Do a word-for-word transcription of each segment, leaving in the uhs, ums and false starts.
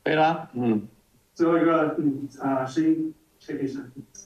可以啦，嗯， 最后一个，嗯啊、声音 check 一下，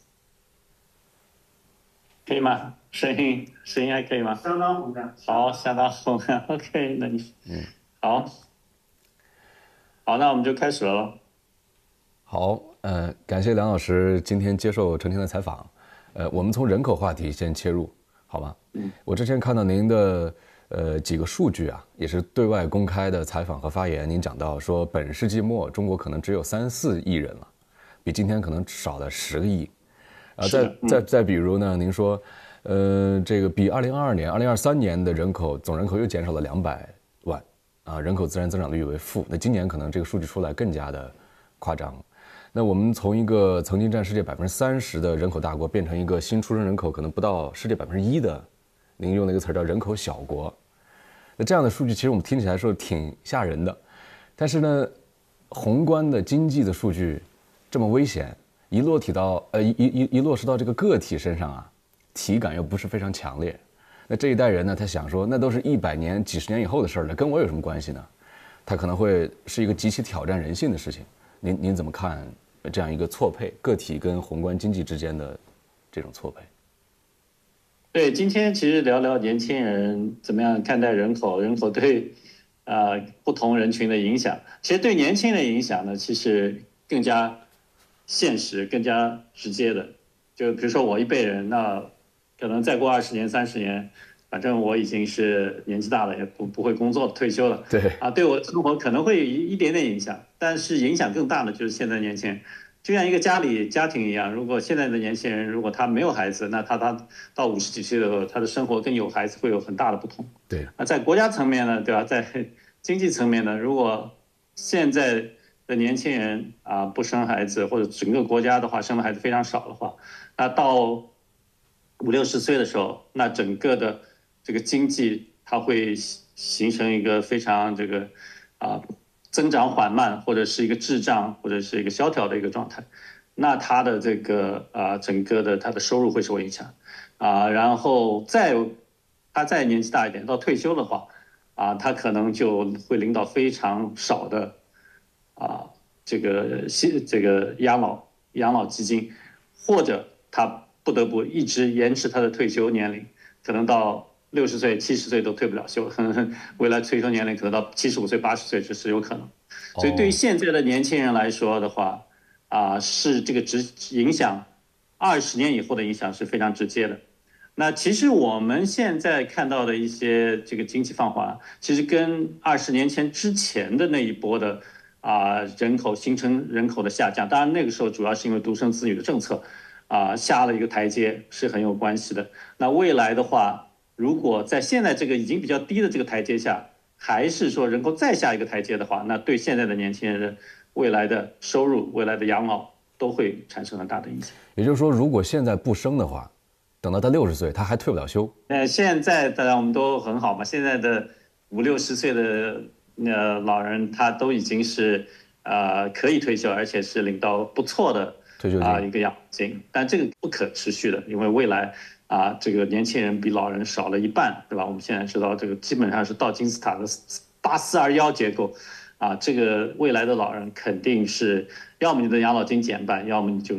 可以吗？声音声音还可以吗？ 相当洪亮。 好，相当洪亮。OK，那你嗯，好，好，那我们就开始了咯。 好，呃，感谢梁老师今天接受陈婷的采访。呃，我们从人口话题先切入，好吗？ 嗯， 我之前看到您的呃几个数据啊，也是对外公开的采访和发言，您讲到说，本世纪末中国可能只有三四亿人了，比今天可能少了十个亿。啊，再是的，嗯， 再再比如呢，您说，呃，这个比二零二二年、二零二三年的人口总人口又减少了两百万，啊，人口自然增长率为负。那今年可能这个数据出来更加的夸张。那我们从一个曾经占世界百分之三十的人口大国，变成一个新出生人口可能不到世界百分之一的，您用了一个词儿叫人口小国。那这样的数据其实我们听起来说挺吓人的，但是呢，宏观的经济的数据这么危险，一落体到呃一一一落实到这个个体身上啊，体感又不是非常强烈。那这一代人呢，他想说，那都是一百年、几十年以后的事儿了，跟我有什么关系呢？他可能会是一个极其挑战人性的事情。您您怎么看这样一个错配，个体跟宏观经济之间的这种错配？ 对，今天其实聊聊年轻人怎么样看待人口，人口对呃不同人群的影响。其实对年轻人的影响呢，其实更加现实、更加直接的。就比如说我一辈人，那可能再过二十年、三十年，反正我已经是年纪大了，也不不会工作，退休了。 对啊，对我的生活可能会有一一点点影响，但是影响更大的就是现在年轻人。就像一个家里家庭一样，如果现在的年轻人如果他没有孩子，那他他到五十几岁的时候，他的生活跟有孩子会有很大的不同。 对， 那在国家层面呢，对吧？在经济层面呢，如果现在的年轻人啊不生孩子，或者整个国家的话生的孩子非常少的话，那到五六十岁的时候，那整个的这个经济它会形成一个非常这个啊增长缓慢，或者是一个滞胀，或者是一个萧条的一个状态。那它的这个啊整个的它的收入会受影响啊，然后再他再年纪大一点，到退休的话啊，他可能就会领到非常少的啊这个这个养老养老基金，或者他不得不一直延迟他的退休年龄，可能到六十岁、七十岁都退不了休，未来退休年龄可能到七十五岁、八十岁这是有可能。所以对于现在的年轻人来说的话，啊，是这个直影响二十年以后的影响是非常直接的。那其实我们现在看到的一些这个经济放缓，其实跟二十年前之前的那一波的啊人口形成人口的下降，当然那个时候主要是因为独生子女的政策啊下了一个台阶，是很有关系的。那未来的话，如果在现在这个已经比较低的这个台阶下，还是说人口再下一个台阶的话，那对现在的年轻人未来的收入、未来的养老都会产生很大的影响。 也就是说，如果现在不生的话，等到他六十岁，他还退不了休。 那现在当然我们都很好嘛，现在的五六十岁的呃老人，他都已经是呃可以退休，而且是领到不错的退休金啊、一个养老金，但这个不可持续的，因为未来啊、这个年轻人比老人少了一半，对吧？我们现在知道这个基本上是倒金字塔的八四二幺结构。啊，这个未来的老人肯定是，要么你的养老金减半，要么你就是，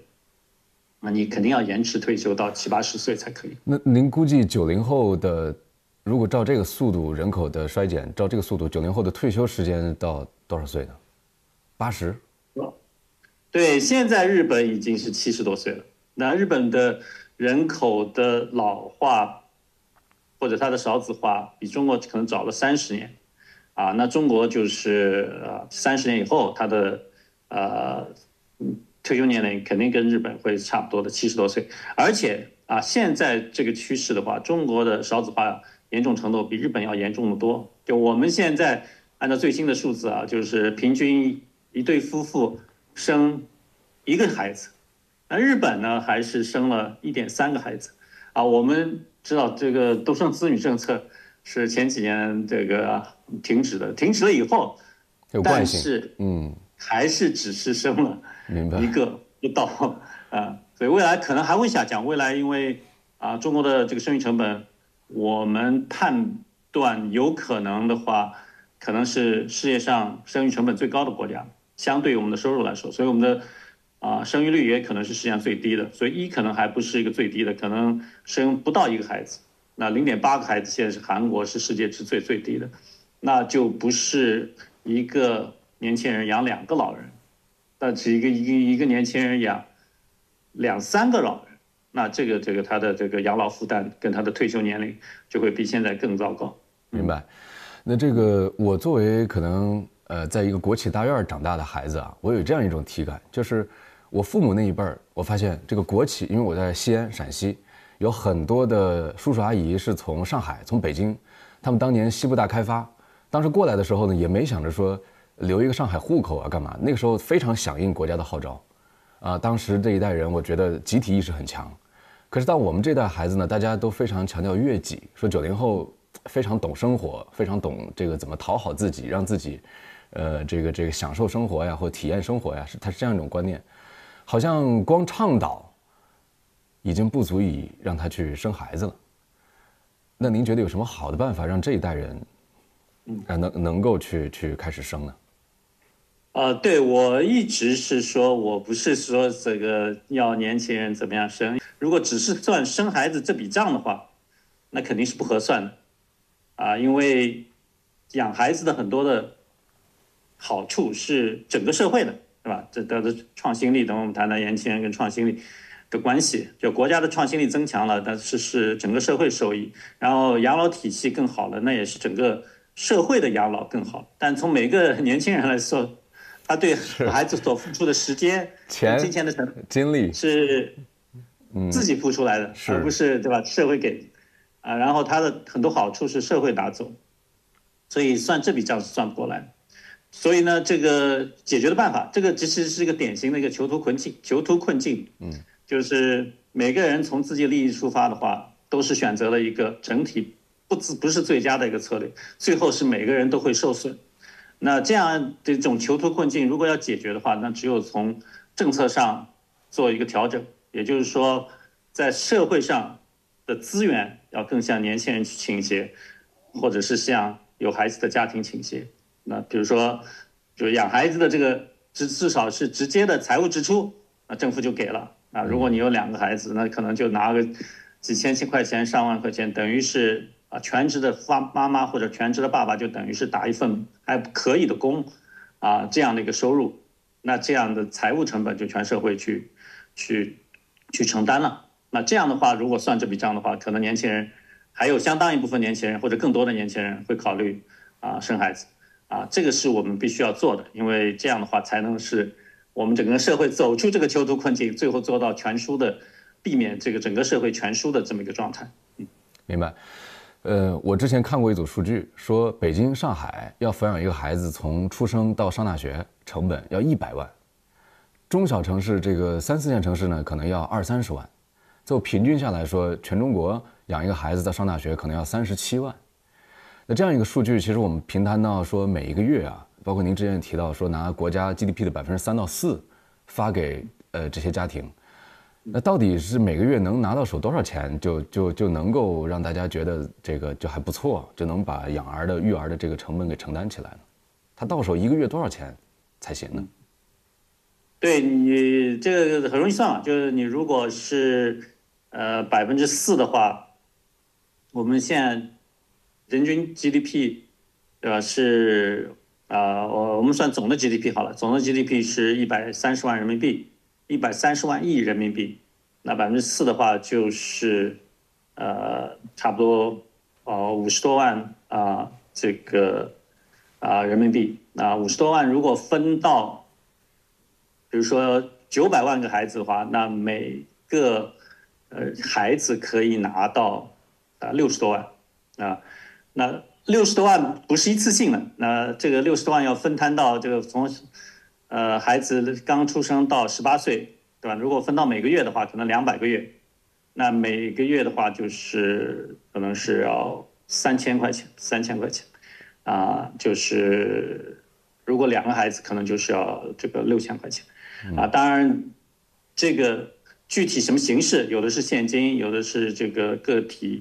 那你肯定要延迟退休到七八十岁才可以。 那您估计九零后的，如果照这个速度，人口的衰减，照这个速度，九零后的退休时间到多少岁呢？八十？ 对，现在日本已经是七十多岁了。那日本的人口的老化或者它的少子化比中国可能早了三十年。啊，那中国就是呃三十年以后，它的呃退休年龄肯定跟日本会差不多的七十多岁，而且啊现在这个趋势的话，中国的少子化严重程度比日本要严重的多。就我们现在按照最新的数字啊，就是平均一对夫妇生一个孩子，那日本呢还是生了一点三个孩子啊。我们知道这个独生子女政策是前几年这个停止的，停止了以后， 有惯性。 但是嗯， 还是只是生了明白。 一个不到啊，所以未来可能还会下降。未来因为啊中国的这个生育成本，我们判断有可能的话，可能是世界上生育成本最高的国家相对于我们的收入来说，所以我们的啊、生育率也可能是世界上最低的，所以一可能还不是一个最低的，可能生不到一个孩子。那零点八个孩子现在是韩国是世界之最最低的，那就不是一个年轻人养两个老人，那是一个一个一个年轻人养两三个老人，那这个这个他的这个养老负担跟他的退休年龄就会比现在更糟糕。 明白。那这个我作为可能呃在一个国企大院长大的孩子啊，我有这样一种体感，就是我父母那一辈儿，我发现这个国企，因为我在西安陕西，有很多的叔叔阿姨是从上海从北京，他们当年西部大开发，当时过来的时候呢，也没想着说留一个上海户口啊干嘛，那个时候非常响应国家的号召啊，当时这一代人我觉得集体意识很强。可是到我们这代孩子呢，大家都非常强调悦己，说九零后非常懂生活，非常懂这个怎么讨好自己，让自己呃这个这个享受生活呀，或体验生活呀，是他是这样一种观念。好像光倡导已经不足以让他去生孩子了。那您觉得有什么好的办法让这一代人，呃，能能够去去开始生呢？ 呃，对，我一直是说，我不是说这个要年轻人怎么样生，如果只是算生孩子这笔账的话，那肯定是不合算的，啊，因为养孩子的很多的好处是整个社会的。是吧？这都是创新力。等我们谈谈年轻人跟创新力的关系，就国家的创新力增强了，但是是整个社会受益。然后养老体系更好了，那也是整个社会的养老更好。但从每个年轻人来说，他对孩子所付出的时间、 钱、 金钱的成精力是自己付出来的， 嗯、 而不是对吧？社会给啊，然后他的很多好处是社会拿走，所以算这笔账是算不过来。所以呢，这个解决的办法，这个其实是一个典型的一个囚徒困境。囚徒困境，嗯，就是每个人从自己利益出发的话，都是选择了一个整体不不是最佳的一个策略，最后是每个人都会受损。那这样这种囚徒困境，如果要解决的话，那只有从政策上做一个调整，也就是说，在社会上的资源要更向年轻人去倾斜，或者是向有孩子的家庭倾斜。那比如说，就养孩子的这个至至少是直接的财务支出，那政府就给了啊。如果你有两个孩子，那可能就拿个几千块钱、上万块钱，等于是啊全职的妈妈妈或者全职的爸爸就等于是打一份还可以的工，啊这样的一个收入，那这样的财务成本就全社会去去去承担了。那这样的话，如果算这笔账的话，可能年轻人还有相当一部分年轻人或者更多的年轻人会考虑啊生孩子。啊，这个是我们必须要做的，因为这样的话才能是我们整个社会走出这个囚徒困境，最后做到全输的，避免这个整个社会全输的这么一个状态。嗯， 明白。呃，我之前看过一组数据，说北京、上海要抚养一个孩子从出生到上大学成本要一百万，中小城市这个三四线城市呢可能要二三十万，最后平均下来说，全中国养一个孩子到上大学可能要三十七万。那这样一个数据，其实我们平摊到说每一个月啊，包括您之前也提到说拿国家 G D P 的百分之三到四发给呃这些家庭，那到底是每个月能拿到手多少钱，就就就能够让大家觉得这个就还不错，就能把养儿的育儿的这个成本给承担起来呢？他到手一个月多少钱才行呢？ 对你这个很容易算嘛，就是你如果是呃百分之四的话，我们现在人均 G D P， 对吧？是啊，我、呃、我们算总的 G D P 好了，总的 G D P 是一百三十万人民币，一百三十万亿人民币。那百分之四的话，就是呃差不多呃五十多万啊、呃、这个啊、呃、人民币。那五十多万如果分到，比如说九百万个孩子的话，那每个呃孩子可以拿到啊六十多万啊。那六十多万不是一次性的，那这个六十多万要分摊到这个从，呃，孩子刚出生到十八岁，对吧？如果分到每个月的话，可能两百个月，那每个月的话就是可能是要三千块钱，三千块钱，啊，就是如果两个孩子，可能就是要这个六千块钱，啊，当然这个具体什么形式，有的是现金，有的是这个个体。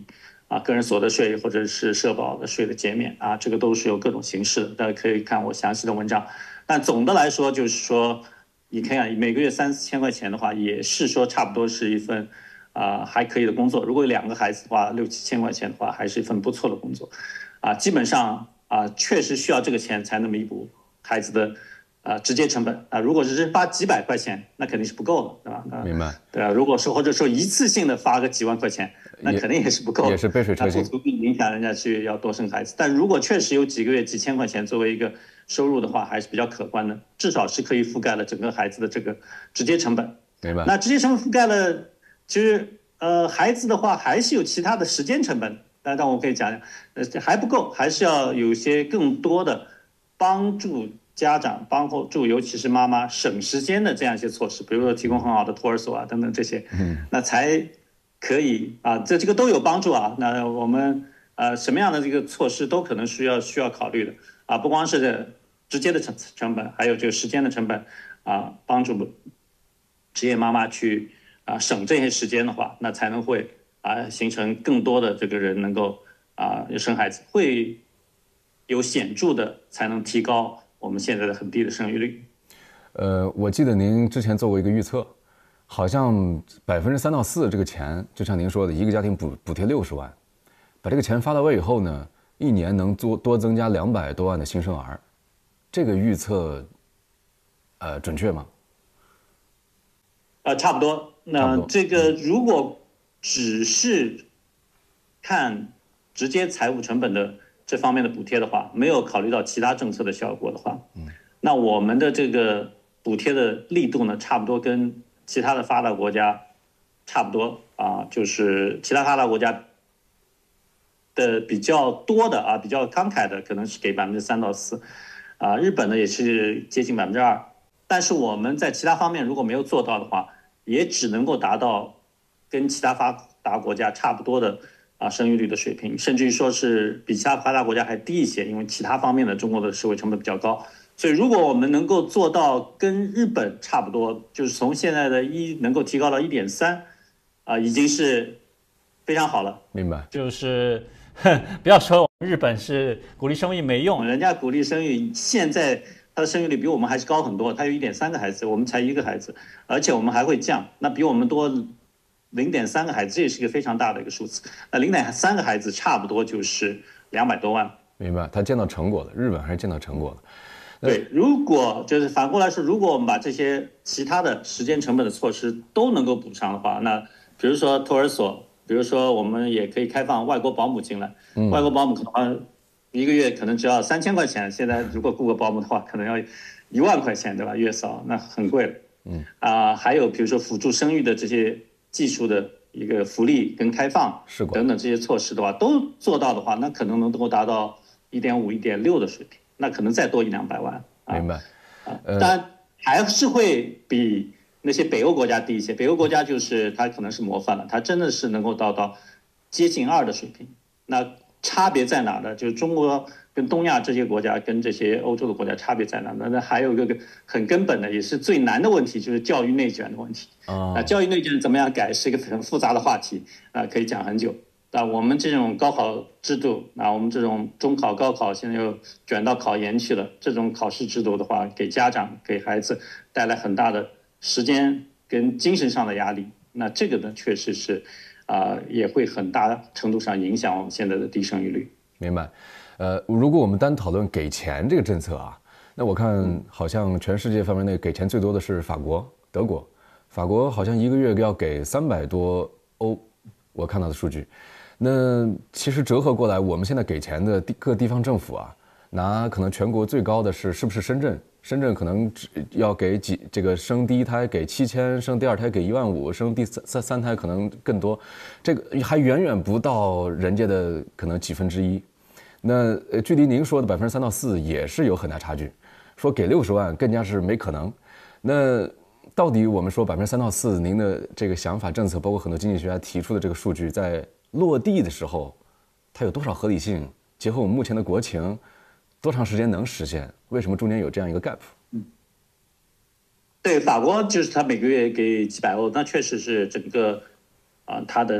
啊个人所得税或者是社保的税的减免啊，这个都是有各种形式的，大家可以看我详细的文章。但总的来说就是说，你看啊，每个月三四千块钱的话，也是说差不多是一份啊、呃、还可以的工作。如果有两个孩子的话，六七千块钱的话，还是一份不错的工作。啊，基本上啊，确实需要这个钱才能弥补孩子的啊直接成本啊。如果只是发几百块钱，那肯定是不够的，对吧？那明白。 对啊，如果说或者说一次性的发个几万块钱，那肯定也是不够的， 也是杯水车薪， 不足以影响人家去要多生孩子。但如果确实有几个月几千块钱作为一个收入的话，还是比较可观的，至少是可以覆盖了整个孩子的这个直接成本。 明白。 那直接成本覆盖了，其实呃孩子的话还是有其他的时间成本。但但我可以讲讲，呃还不够，还是要有一些更多的帮助家长、帮助尤其是妈妈省时间的这样一些措施，比如说提供很好的托儿所啊等等这些， 嗯， 那才可以啊，这这个都有帮助啊。那我们呃什么样的这个措施都可能需要需要考虑的啊，不光是这直接的成成本，还有这个时间的成本啊，帮助职业妈妈去啊省这些时间的话，那才能会。啊，形成更多的这个人能够啊生孩子，会有显著的才能提高我们现在的很低的生育率。 呃，我记得您之前做过一个预测，好像百分之三到四这个钱，就像您说的，一个家庭补补贴六十万，把这个钱发到位以后呢，一年能多多增加两百多万的新生儿，这个预测，呃，准确吗？ 呃，差不多。那这个如果只是看直接财务成本的这方面的补贴的话，没有考虑到其他政策的效果的话，嗯，那我们的这个补贴的力度呢，差不多跟其他的发达国家差不多啊，就是其他发达国家的比较多的啊，比较慷慨的，可能是给百分之三到四，啊，日本呢也是接近百分之二，但是我们在其他方面如果没有做到的话，也只能够达到跟其他发达国家差不多的啊生育率的水平，甚至于说是比其他发达国家还低一些，因为其他方面的中国的社会成本比较高。所以如果我们能够做到跟日本差不多，就是从现在的一能够提高到一点三，啊，已经是非常好了。 明白。 就是不要说日本是鼓励生育没用， 人家鼓励生育，现在它的生育率比我们还是高很多，它有一点三个孩子，我们才一个孩子，而且我们还会降，那比我们多零点三个孩子，这也是一个非常大的一个数字。那零点三个孩子差不多就是两百多万。 明白，他见到成果了，日本还是见到成果了。 对，如果就是反过来说，如果我们把这些其他的时间成本的措施都能够补上的话，那比如说托儿所，比如说我们也可以开放外国保姆进来，嗯、外国保姆可能一个月可能只要三千块钱，现在如果雇个保姆的话，可能要一万块钱，对吧？月嫂那很贵了。嗯啊、呃，还有比如说辅助生育的这些技术的一个福利跟开放等等这些措施的话，都做到的话，那可能能够达到一点五、一点六的水平。那可能再多一两百万， 啊、明白？ 啊，当然还是会比那些北欧国家低一些。北欧国家就是它可能是模范了，它真的是能够达到接近二的水平。那差别在哪呢？就是中国跟东亚这些国家跟这些欧洲的国家差别在哪呢？那还有一个很根本的，也是最难的问题，就是教育内卷的问题。啊、哦，教育内卷怎么样改是一个很复杂的话题啊，可以讲很久。啊，我们这种高考制度，啊，我们这种中考、高考现在又卷到考研去了，这种考试制度的话，给家长、给孩子带来很大的时间跟精神上的压力。那这个呢，确实是，啊、呃，也会很大程度上影响我们现在的低生育率。 明白。呃，如果我们单讨论给钱这个政策啊，那我看好像全世界范围内给钱最多的是法国、德国。法国好像一个月要给三百多欧，我看到的数据。那其实折合过来，我们现在给钱的各地方政府啊，拿可能全国最高的是是不是深圳？深圳可能要给几这个生第一胎给七千，生第二胎给一万五，生第三三三胎可能更多，这个还远远不到人家的可能几分之一。那呃，距离您说的百分之三到四也是有很大差距。说给六十万更加是没可能。那到底我们说百分之三到四，您的这个想法、政策，包括很多经济学家提出的这个数据，在落地的时候，它有多少合理性？结合我们目前的国情，多长时间能实现？为什么中间有这样一个 gap？ 嗯，对，法国就是它每个月给几百欧，那确实是整个啊、呃、它的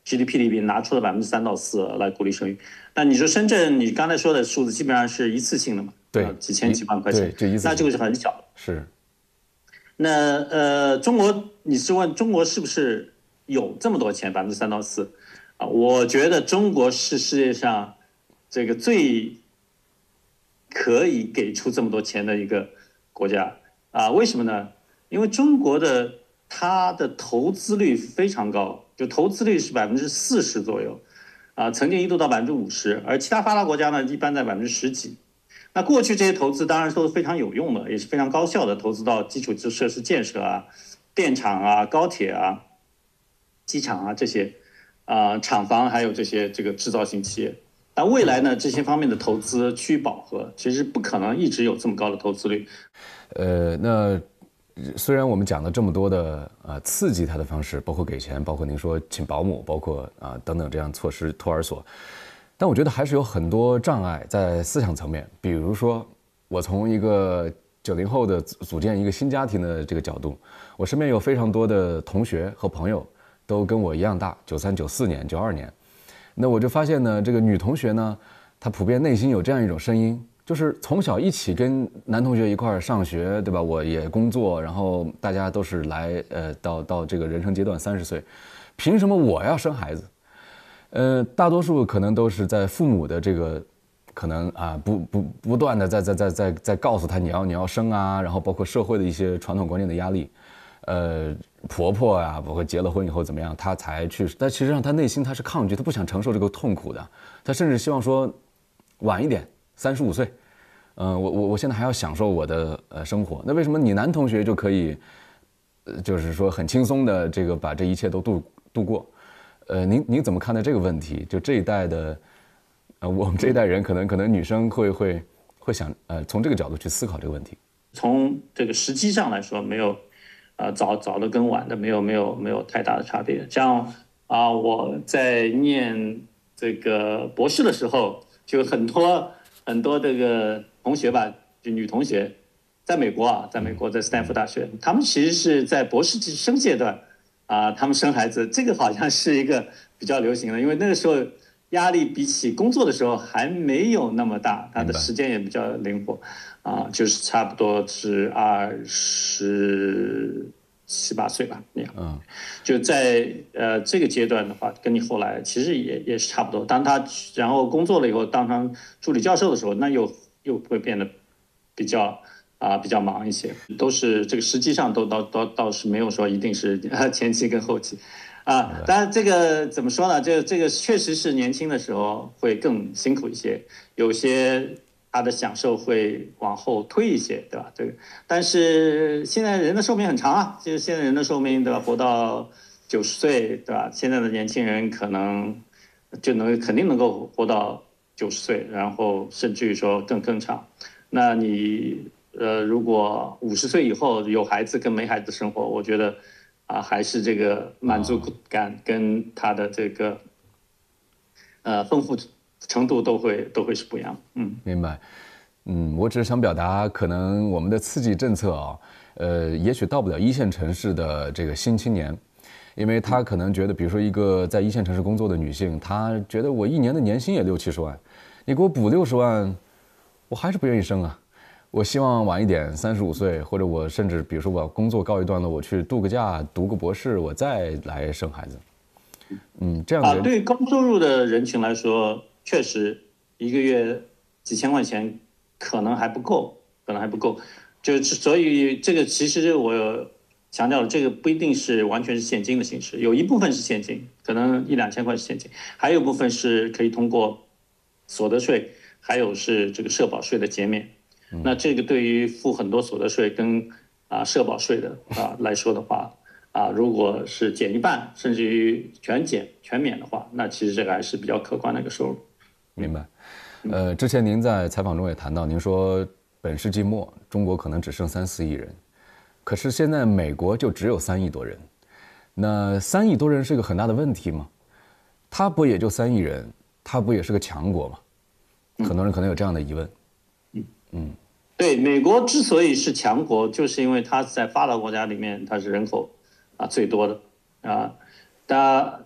G D P 里边拿出了百分之三到四来鼓励生育。那你说深圳，你刚才说的数字基本上是一次性的嘛？ 对， 呃几千几万块钱， 对，这一次那这个是很小的。 是。 那呃，中国，你是问中国是不是有这么多钱，百分之三到四啊？我觉得中国是世界上这个最可以给出这么多钱的一个国家啊。为什么呢？因为中国的它的投资率非常高，就投资率是百分之四十左右啊，曾经一度到百分之五十，而其他发达国家呢，一般在百分之十几。那过去这些投资当然都是非常有用的，也是非常高效的，投资到基础设施建设啊、电厂啊、高铁啊、机场啊这些，啊、呃、厂房还有这些这个制造型企业。但未来呢，这些方面的投资趋于饱和，其实不可能一直有这么高的投资率。 呃，那虽然我们讲了这么多的呃刺激它的方式，包括给钱，包括您说请保姆，包括啊、呃、等等这样措施，托儿所。但我觉得还是有很多障碍在思想层面，比如说，我从一个九零后的组建一个新家庭的这个角度，我身边有非常多的同学和朋友都跟我一样大，九三、九四年、九二年，那我就发现呢，这个女同学呢，她普遍内心有这样一种声音，就是从小一起跟男同学一块儿上学，对吧？我也工作，然后大家都是来呃到到这个人生阶段三十岁，凭什么我要生孩子？呃，大多数可能都是在父母的这个，可能啊不不不断的在在在在在告诉他你要你要生啊，然后包括社会的一些传统观念的压力，呃，婆婆啊，包括结了婚以后怎么样，她才去，但其实上她内心她是抗拒，她不想承受这个痛苦的，她甚至希望说晚一点，三十五岁，嗯、呃，我我我现在还要享受我的呃生活，那为什么你男同学就可以，呃，就是说很轻松的这个把这一切都度度过？呃，您您怎么看待这个问题？就这一代的，呃，我们这一代人可能可能女生会会会想，呃，从这个角度去思考这个问题。 从这个时机上来说，没有，呃，早早的跟晚的没有没有没有太大的差别。像啊、呃，我在念这个博士的时候，就很多很多这个同学吧，就女同学，在美国啊，在美国在斯坦福大学，他们其实是在博士生阶段。啊，他们生孩子，这个好像是一个比较流行的，因为那个时候压力比起工作的时候还没有那么大，他的时间也比较灵活，啊，就是差不多是二十七八岁吧，那样。嗯，就在呃这个阶段的话，跟你后来其实也也是差不多。当他然后工作了以后，当上助理教授的时候，那又又会变得比较。啊，比较忙一些，都是这个实际上都倒倒倒是没有说一定是前期跟后期，啊，当然这个怎么说呢？这这个确实是年轻的时候会更辛苦一些，有些他的享受会往后推一些，对吧？这个，但是现在人的寿命很长啊，就是现在人的寿命对吧，活到九十岁对吧？现在的年轻人可能就能肯定能够活到九十岁，然后甚至于说更更长，那你。呃，如果五十岁以后有孩子跟没孩子生活，我觉得啊，还是这个满足感跟他的这个呃丰富程度都会都会是不一样的。嗯， 明白。嗯，我只是想表达，可能我们的刺激政策啊，呃，也许到不了一线城市的这个新青年，因为他可能觉得，比如说一个在一线城市工作的女性，她觉得我一年的年薪也六七十万，你给我补六十万，我还是不愿意生啊。我希望晚一点，三十五岁，或者我甚至比如说我工作告一段落，我去度个假，读个博士，我再来生孩子。嗯，这样啊，对于高收入的人群来说，确实一个月几千块钱可能还不够，可能还不够。就是所以这个其实我强调了，这个不一定是完全是现金的形式，有一部分是现金，可能一两千块是现金，还有一部分是可以通过所得税，还有是这个社保税的减免。那这个对于付很多所得税跟啊社保税的啊来说的话，啊如果是减一半，甚至于全减全免的话，那其实这个还是比较可观的一个收入。 明白。呃，之前您在采访中也谈到，您说本世纪末中国可能只剩三四亿人，可是现在美国就只有三亿多人，那三亿多人是一个很大的问题吗？他不也就三亿人，他不也是个强国吗？很多人可能有这样的疑问。 嗯嗯。对，美国之所以是强国，就是因为它在发达国家里面它是人口啊最多的啊，它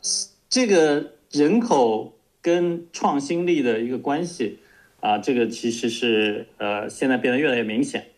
这个人口跟创新力的一个关系啊，这个其实是呃现在变得越来越明显。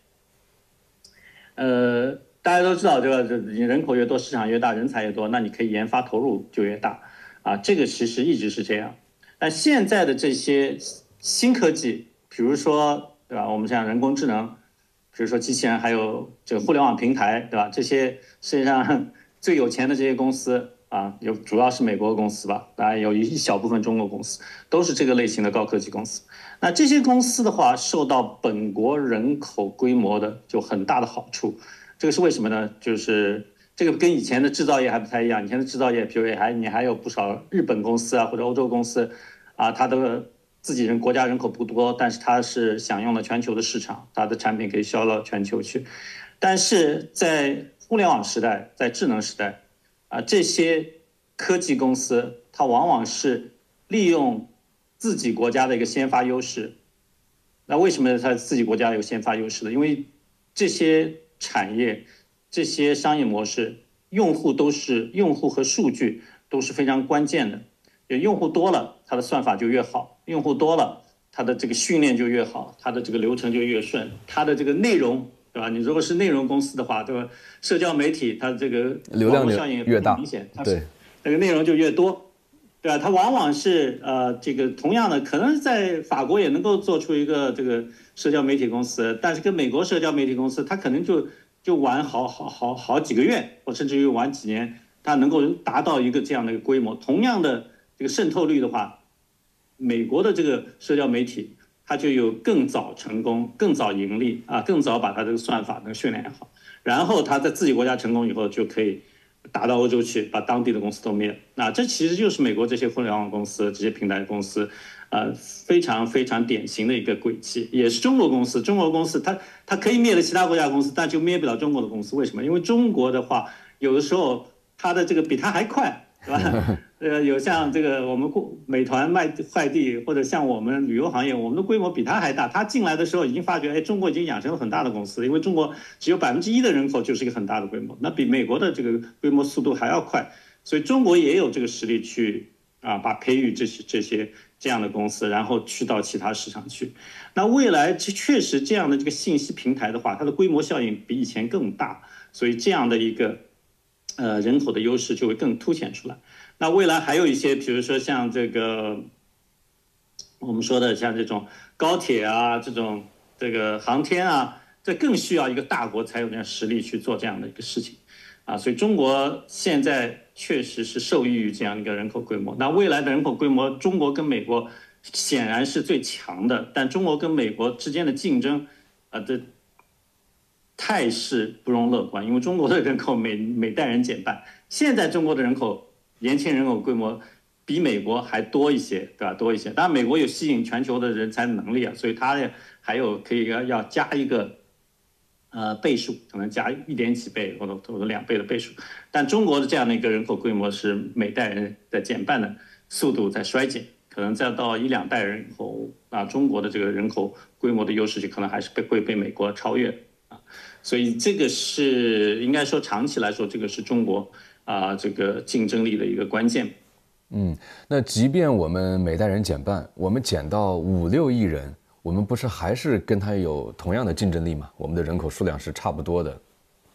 呃，大家都知道，这个你人口越多，市场越大，人才越多，那你可以研发投入就越大啊，这个其实一直是这样。但现在的这些新科技，比如说对吧，我们像人工智能，比如说机器人，还有这个互联网平台，对吧？这些世界上最有钱的这些公司啊，有主要是美国公司吧，当然有一小部分中国公司，都是这个类型的高科技公司。那这些公司的话，受到本国人口规模的就很大的好处。这个是为什么呢？就是这个跟以前的制造业还不太一样。以前的制造业，比如还你还有不少日本公司啊，或者欧洲公司啊，它的自己人国家人口不多，但是它是享用了全球的市场，它的产品可以销到全球去。但是在互联网时代，在智能时代啊，这些科技公司它往往是利用自己国家的一个先发优势。那为什么它自己国家有先发优势呢？因为这些产业、这些商业模式，用户都是用户和数据都是非常关键的。有用户多了，它的算法就越好；用户多了，它的这个训练就越好，它的这个流程就越顺，它的这个内容，对吧？你如果是内容公司的话，对吧？社交媒体它的这个流量效应越大， 明显， 对， 这个内容就越多。对吧？它往往是呃，这个同样的，可能在法国也能够做出一个这个社交媒体公司，但是跟美国社交媒体公司，它可能就就玩好好好好几个月，或甚至于玩几年，它能够达到一个这样的一个规模。同样的这个渗透率的话，美国的这个社交媒体，它就有更早成功、更早盈利啊，更早把它这个算法能训练好，然后它在自己国家成功以后就可以打到欧洲去，把当地的公司都灭了。那这其实就是美国这些互联网公司、这些平台公司，呃，非常非常典型的一个轨迹，也是中国公司。中国公司它它可以灭了其他国家公司，但就灭不了中国的公司。为什么？因为中国的话，有的时候它的这个比它还快，对吧？呃，有像这个我们美团卖快递，或者像我们旅游行业，我们的规模比它还大。它进来的时候已经发觉，哎，中国已经养成了很大的公司，因为中国只有百分之一的人口就是一个很大的规模，那比美国的这个规模速度还要快，所以中国也有这个实力去啊，把培育这些这些这样的公司，然后去到其他市场去。那未来确实这样的这个信息平台的话，它的规模效应比以前更大，所以这样的一个呃人口的优势就会更凸显出来。那未来还有一些，比如说像这个我们说的像这种高铁啊，这种这个航天啊，这更需要一个大国才有那样实力去做这样的一个事情啊。所以中国现在确实是受益于这样一个人口规模。那未来的人口规模，中国跟美国显然是最强的，但中国跟美国之间的竞争啊的态势不容乐观，因为中国的人口每每代人减半，现在中国的人口。年轻人口规模比美国还多一些，对吧？多一些。当然，美国有吸引全球的人才能力啊，所以它还有可以要要加一个呃倍数，可能加一点几倍或者或者两倍的倍数。但中国的这样的一个人口规模是每代人在减半的速度在衰减，可能再到一两代人以后啊，中国的这个人口规模的优势就可能还是被会被美国超越啊。所以这个是应该说长期来说，这个是中国。啊，这个竞争力的一个关键。 嗯，那即便我们每代人减半，我们减到五六亿人，我们不是还是跟他有同样的竞争力吗？我们的人口数量是差不多的。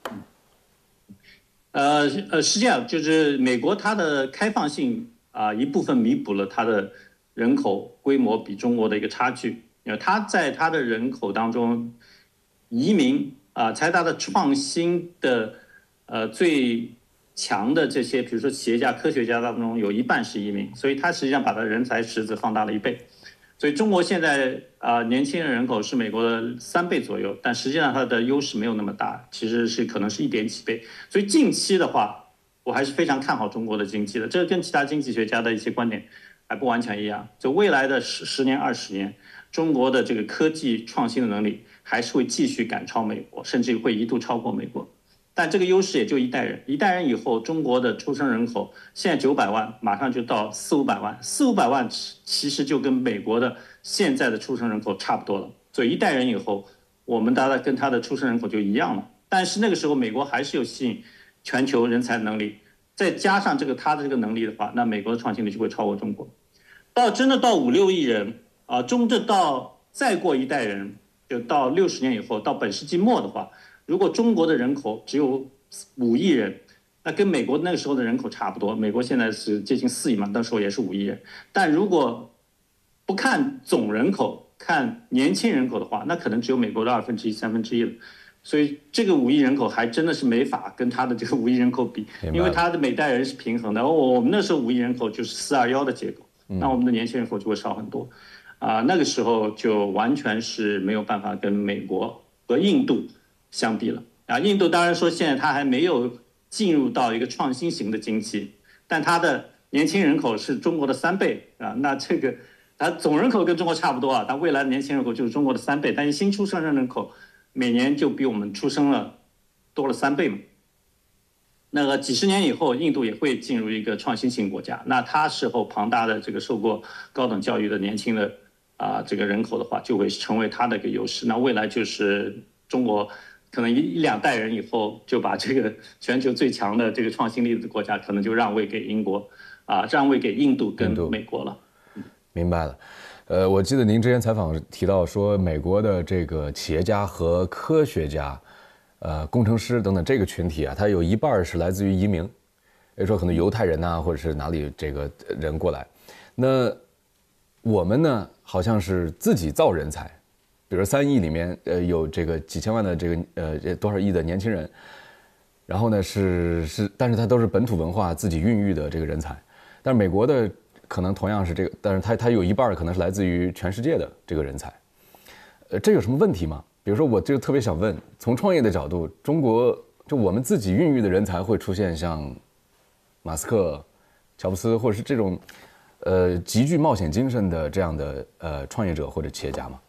呃呃，是这样，就是美国它的开放性啊、呃，一部分弥补了它的人口规模比中国的一个差距。因为它在它的人口当中，移民啊、呃，在它的创新的呃最。强的这些，比如说企业家、科学家当中，有一半是移民，所以它实际上把它人才池子放大了一倍。所以中国现在啊、呃，年轻人人口是美国的三倍左右，但实际上它的优势没有那么大，其实是可能是一点几倍。所以近期的话，我还是非常看好中国的经济的。这个跟其他经济学家的一些观点还不完全一样。就未来的十十年、二十年，中国的这个科技创新的能力还是会继续赶超美国，甚至会一度超过美国。但这个优势也就一代人，一代人以后，中国的出生人口现在九百万，马上就到四五百万，四五百万其实就跟美国的现在的出生人口差不多了。所以一代人以后，我们大概跟他的出生人口就一样了。但是那个时候，美国还是有吸引全球人才能力再加上这个他的这个能力的话，那美国的创新力就会超过中国。到真的到五六亿人啊，中正到再过一代人，就到六十年以后，到本世纪末的话，如果中国的人口只有五亿人，那跟美国那个时候的人口差不多。美国现在是接近四亿嘛，那时候也是五亿人。但如果不看总人口，看年轻人口的话，那可能只有美国的二分之一、三分之一了。所以这个五亿人口还真的是没法跟他的这个五亿人口比，因为他的每代人是平衡的。哦，我们那时候五亿人口就是四二幺的结构，那我们的年轻人口就会少很多。啊、呃，那个时候就完全是没有办法跟美国和印度相比了。啊，印度当然说现在它还没有进入到一个创新型的经济，但它的年轻人口是中国的三倍啊，那这个它总人口跟中国差不多啊，但未来的年轻人口就是中国的三倍，但是新出生人口每年就比我们出生了多了三倍嘛。那个几十年以后，印度也会进入一个创新型国家，那它时候庞大的这个受过高等教育的年轻的啊、呃、这个人口的话，就会成为它的一个优势。那未来就是中国可能一一两代人以后就把这个全球最强的这个创新力的国家，可能就让位给英国啊、呃，让位给印度跟美国了。 明白了。呃，我记得您之前采访提到说，美国的这个企业家和科学家、呃工程师等等这个群体啊，它有一半是来自于移民，比如说可能犹太人呐、啊，或者是哪里这个人过来。那我们呢，好像是自己造人才，比如三亿里面呃有这个几千万的这个呃多少亿的年轻人，然后呢是是，但是它都是本土文化自己孕育的这个人才，但是美国的。可能同样是这个，但是它它有一半可能是来自于全世界的这个人才，呃，这有什么问题吗？比如说，我就特别想问，从创业的角度，中国就我们自己孕育的人才会出现像马斯克、乔布斯，或者是这种呃极具冒险精神的这样的呃创业者或者企业家吗？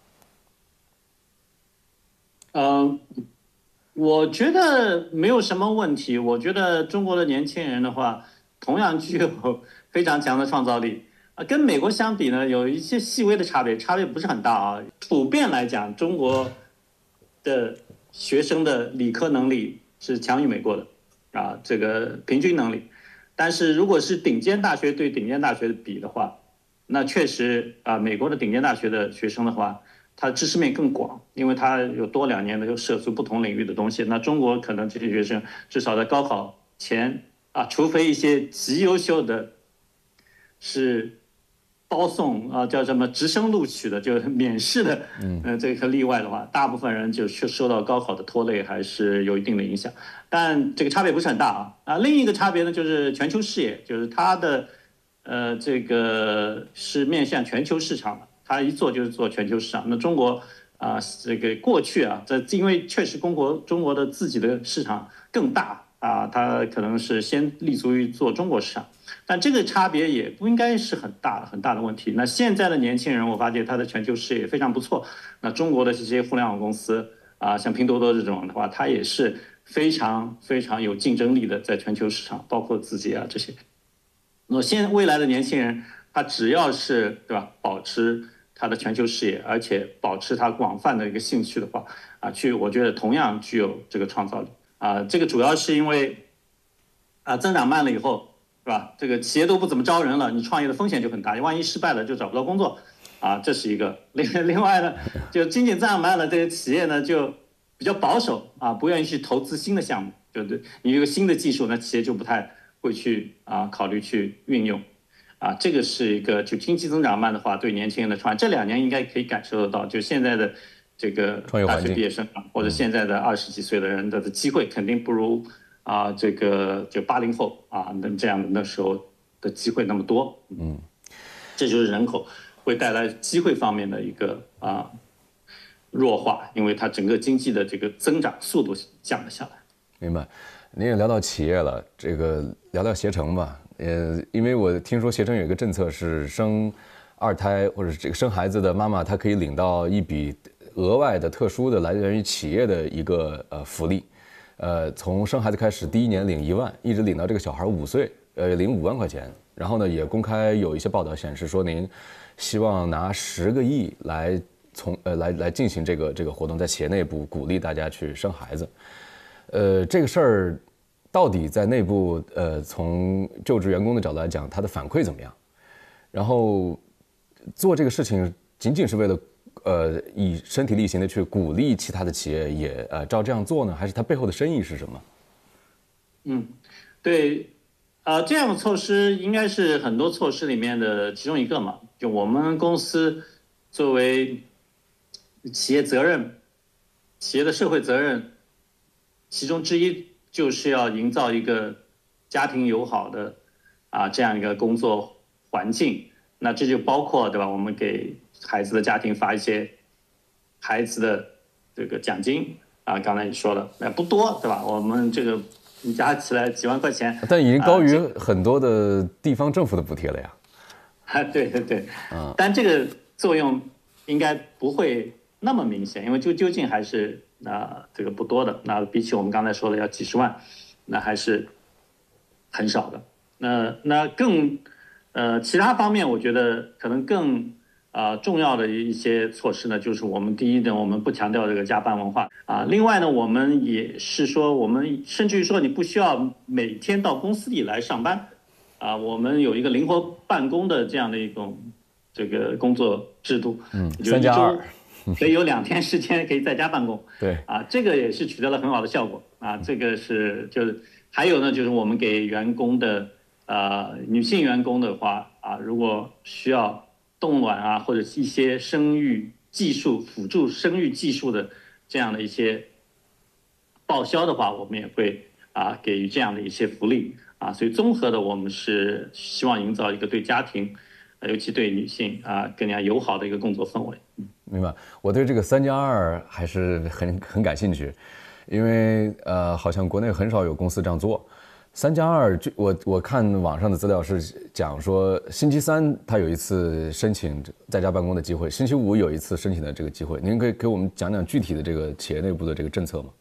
嗯、呃，我觉得没有什么问题。我觉得中国的年轻人的话，同样具有非常强的创造力啊，跟美国相比呢，有一些细微的差别，差别不是很大啊。普遍来讲，中国的学生的理科能力是强于美国的啊，这个平均能力。但是如果是顶尖大学对顶尖大学比的话，那确实啊，美国的顶尖大学的学生的话，他知识面更广，因为他有多两年的就涉足不同领域的东西。那中国可能这些学生至少在高考前啊，除非一些极优秀的。是包送啊，叫什么直升录取的，就是免试的，嗯、呃，这个例外的话，大部分人就受到高考的拖累，还是有一定的影响。但这个差别不是很大啊。啊，另一个差别呢，就是全球视野，就是它的呃这个是面向全球市场的，它一做就是做全球市场。那中国啊，这个过去啊，这因为确实中国中国的自己的市场更大啊，它可能是先立足于做中国市场。但这个差别也不应该是很大很大的问题。那现在的年轻人，我发现他的全球视野非常不错。那中国的这些互联网公司啊，像拼多多这种的话，它也是非常非常有竞争力的，在全球市场，包括字节啊这些。那现未来的年轻人，他只要是对吧，保持他的全球视野，而且保持他广泛的一个兴趣的话，啊，去我觉得同样具有这个创造力啊。这个主要是因为啊增长慢了以后。是吧？这个企业都不怎么招人了，你创业的风险就很大，万一失败了就找不到工作，啊，这是一个。另另外呢，就经济增长慢了，这些企业呢就比较保守啊，不愿意去投资新的项目，对不对？你有个新的技术，那企业就不太会去啊考虑去运用，啊，这个是一个。就经济增长慢的话，对年轻人的创业，这两年应该可以感受得到，就现在的这个大学毕业生或者现在的二十几岁的人的机会肯定不如。啊，这个就八零后啊，那这样的那时候的机会那么多，嗯，这就是人口会带来机会方面的一个啊弱化，因为它整个经济的这个增长速度降了下来。 明白，您也聊到企业了，这个聊聊携程吧。呃，因为我听说携程有一个政策是生二胎或者是这个生孩子的妈妈，她可以领到一笔额外的特殊的来源于企业的一个呃福利。呃，从生孩子开始，第一年领一万，一直领到这个小孩五岁，呃，领五万块钱。然后呢，也公开有一些报道显示说，您希望拿十个亿来从呃来来进行这个这个活动，在企业内部鼓励大家去生孩子。呃，这个事儿到底在内部呃从就职员工的角度来讲，他的反馈怎么样？然后做这个事情仅仅是为了呃以身体力行的去鼓励其他的企业也呃照这样做呢，还是它背后的深意是什么？ 嗯，对，呃，这样的措施应该是很多措施里面的其中一个嘛。就我们公司作为企业责任、企业的社会责任其中之一，就是要营造一个家庭友好的啊这样一个工作环境。那这就包括对吧？我们给孩子的家庭发一些孩子的这个奖金啊，刚才你说了，那不多对吧？我们这个加起来几万块钱， 但已经高于很多的地方政府的补贴了呀。 啊，对对对， 嗯， 但这个作用应该不会那么明显，因为就究竟还是那、呃、这个不多的，那比起我们刚才说的要几十万，那还是很少的。那那更呃其他方面，我觉得可能更呃重要的一些措施呢，就是我们第一呢，我们不强调这个加班文化啊，另外呢，我们也是说，我们甚至于说你不需要每天到公司里来上班。啊，我们有一个灵活办公的这样的一种这个工作制度， 嗯，三加二， 可以有两天时间可以在家办公， 对， 啊，这个也是取得了很好的效果啊，这个是就是还有呢，就是我们给员工的呃女性员工的话啊，如果需要冻卵啊或者一些生育技术辅助生育技术的这样的一些报销的话，我们也会啊给予这样的一些福利。啊，所以综合的，我们是希望营造一个对家庭，尤其对女性啊更加友好的一个工作氛围。 明白。我对这个三加二还是很很感兴趣，因为呃，好像国内很少有公司这样做。三加二，我我看网上的资料是讲说，星期三他有一次申请在家办公的机会，星期五有一次申请的这个机会。您可以给我们讲讲具体的这个企业内部的这个政策吗？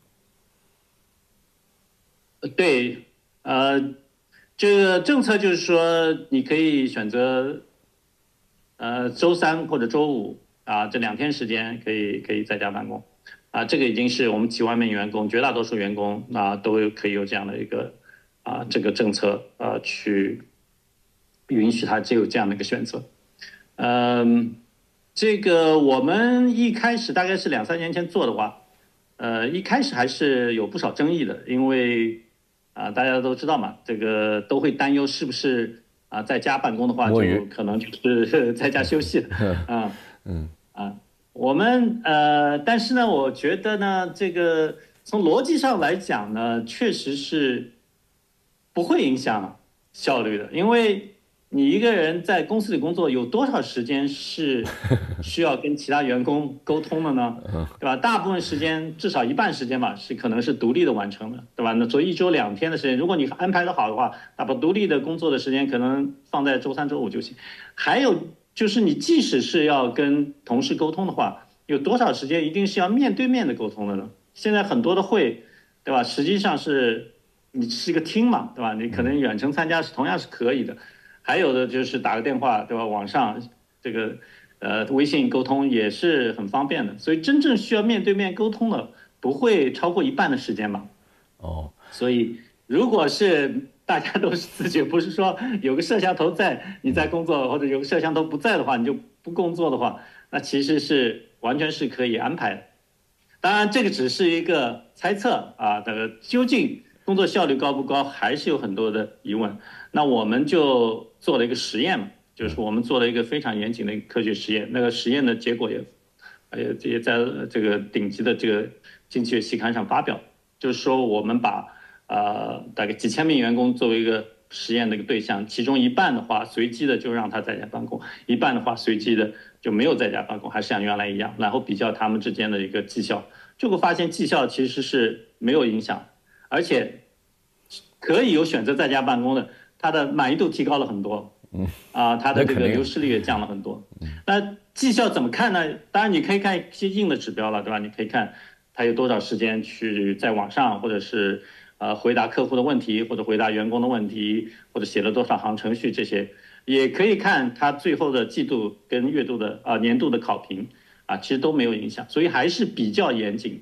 对，呃。这个政策就是说，你可以选择，呃，周三或者周五啊，这两天时间可以可以在家办公，啊，这个已经是我们几万名员工，绝大多数员工啊都可以有这样的一个啊这个政策呃去允许他只有这样的一个选择，嗯，这个我们一开始大概是两三年前做的话，呃，一开始还是有不少争议的，因为。啊，大家都知道嘛，这个都会担忧是不是啊，在家办公的话，就可能就是在家休息啊，嗯啊，我们呃，但是呢，我觉得呢，这个从逻辑上来讲呢，确实是不会影响效率的，因为你一个人在公司里工作，有多少时间是需要跟其他员工沟通的呢？对吧？大部分时间，至少一半时间吧，是可能是独立的完成的，对吧？那所以一周两天的时间，如果你安排的好的话，那把独立的工作的时间可能放在周三、周五就行。还有就是，你即使是要跟同事沟通的话，有多少时间一定是要面对面的沟通的呢？现在很多的会，对吧？实际上是你是一个厅嘛，对吧？你可能远程参加是同样是可以的。还有的就是打个电话，对吧？网上这个呃微信沟通也是很方便的，所以真正需要面对面沟通的不会超过一半的时间吧。 哦， 所以如果是大家都是自觉，不是说有个摄像头在你在工作，或者有个摄像头不在的话你就不工作的话，那其实是完全是可以安排的。当然这个只是一个猜测啊，这个究竟工作效率高不高，还是有很多的疑问。那我们就做了一个实验嘛，就是我们做了一个非常严谨的科学实验。那个实验的结果也，也也在这个顶级的这个经济学期刊上发表。就是说，我们把呃大概几千名员工作为一个实验的一个对象，其中一半的话随机的就让他在家办公，一半的话随机的就没有在家办公，还是像原来一样，然后比较他们之间的一个绩效，就会发现绩效其实是没有影响，而且可以有选择在家办公的。它的满意度提高了很多，嗯啊，它的这个流失率也降了很多。那绩效怎么看呢？当然你可以看一些硬的指标了，对吧？你可以看它有多少时间去在网上，或者是呃回答客户的问题，或者回答员工的问题，或者写了多少行程序，这些也可以看它最后的季度跟月度的啊、呃、年度的考评啊，其实都没有影响，所以还是比较严谨的。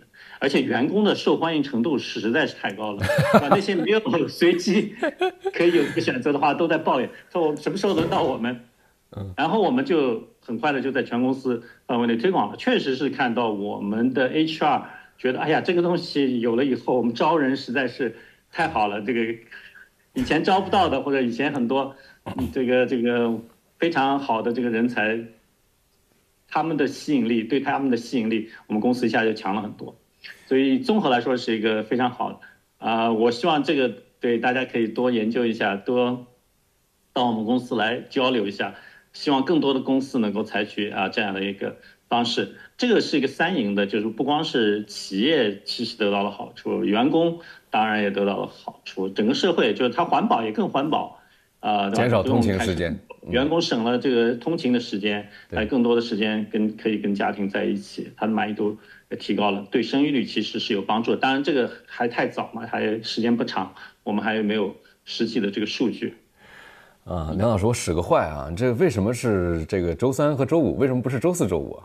而且员工的受欢迎程度实在是太高了，啊，那些没有随机可以有一个选择的话，都在抱怨说我什么时候轮到我们。然后我们就很快的就在全公司范围内推广了，确实是看到我们的 H R 觉得，哎呀，这个东西有了以后，我们招人实在是太好了，这个以前招不到的，或者以前很多这个这个非常好的这个人才，他们的吸引力对他们的吸引力，我们公司一下就强了很多，所以综合来说是一个非常好的啊、呃，我希望这个对大家可以多研究一下，多到我们公司来交流一下。希望更多的公司能够采取啊这样的一个方式，这个是一个三赢的，就是不光是企业其实得到了好处，员工当然也得到了好处，整个社会就是它环保也更环保，啊、呃， 减少通勤时间， 员工省了这个通勤的时间，还更多的时间跟可以跟家庭在一起，他的满意度也提高了，对生育率其实是有帮助的。当然这个还太早嘛，还时间不长，我们还没有实际的这个数据。 啊，梁老师，我使个坏啊，这为什么是这个周三和周五？为什么不是周四周五啊？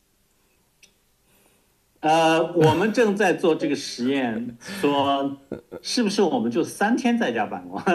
呃，我们正在做这个实验，说是不是我们就三天在家办公？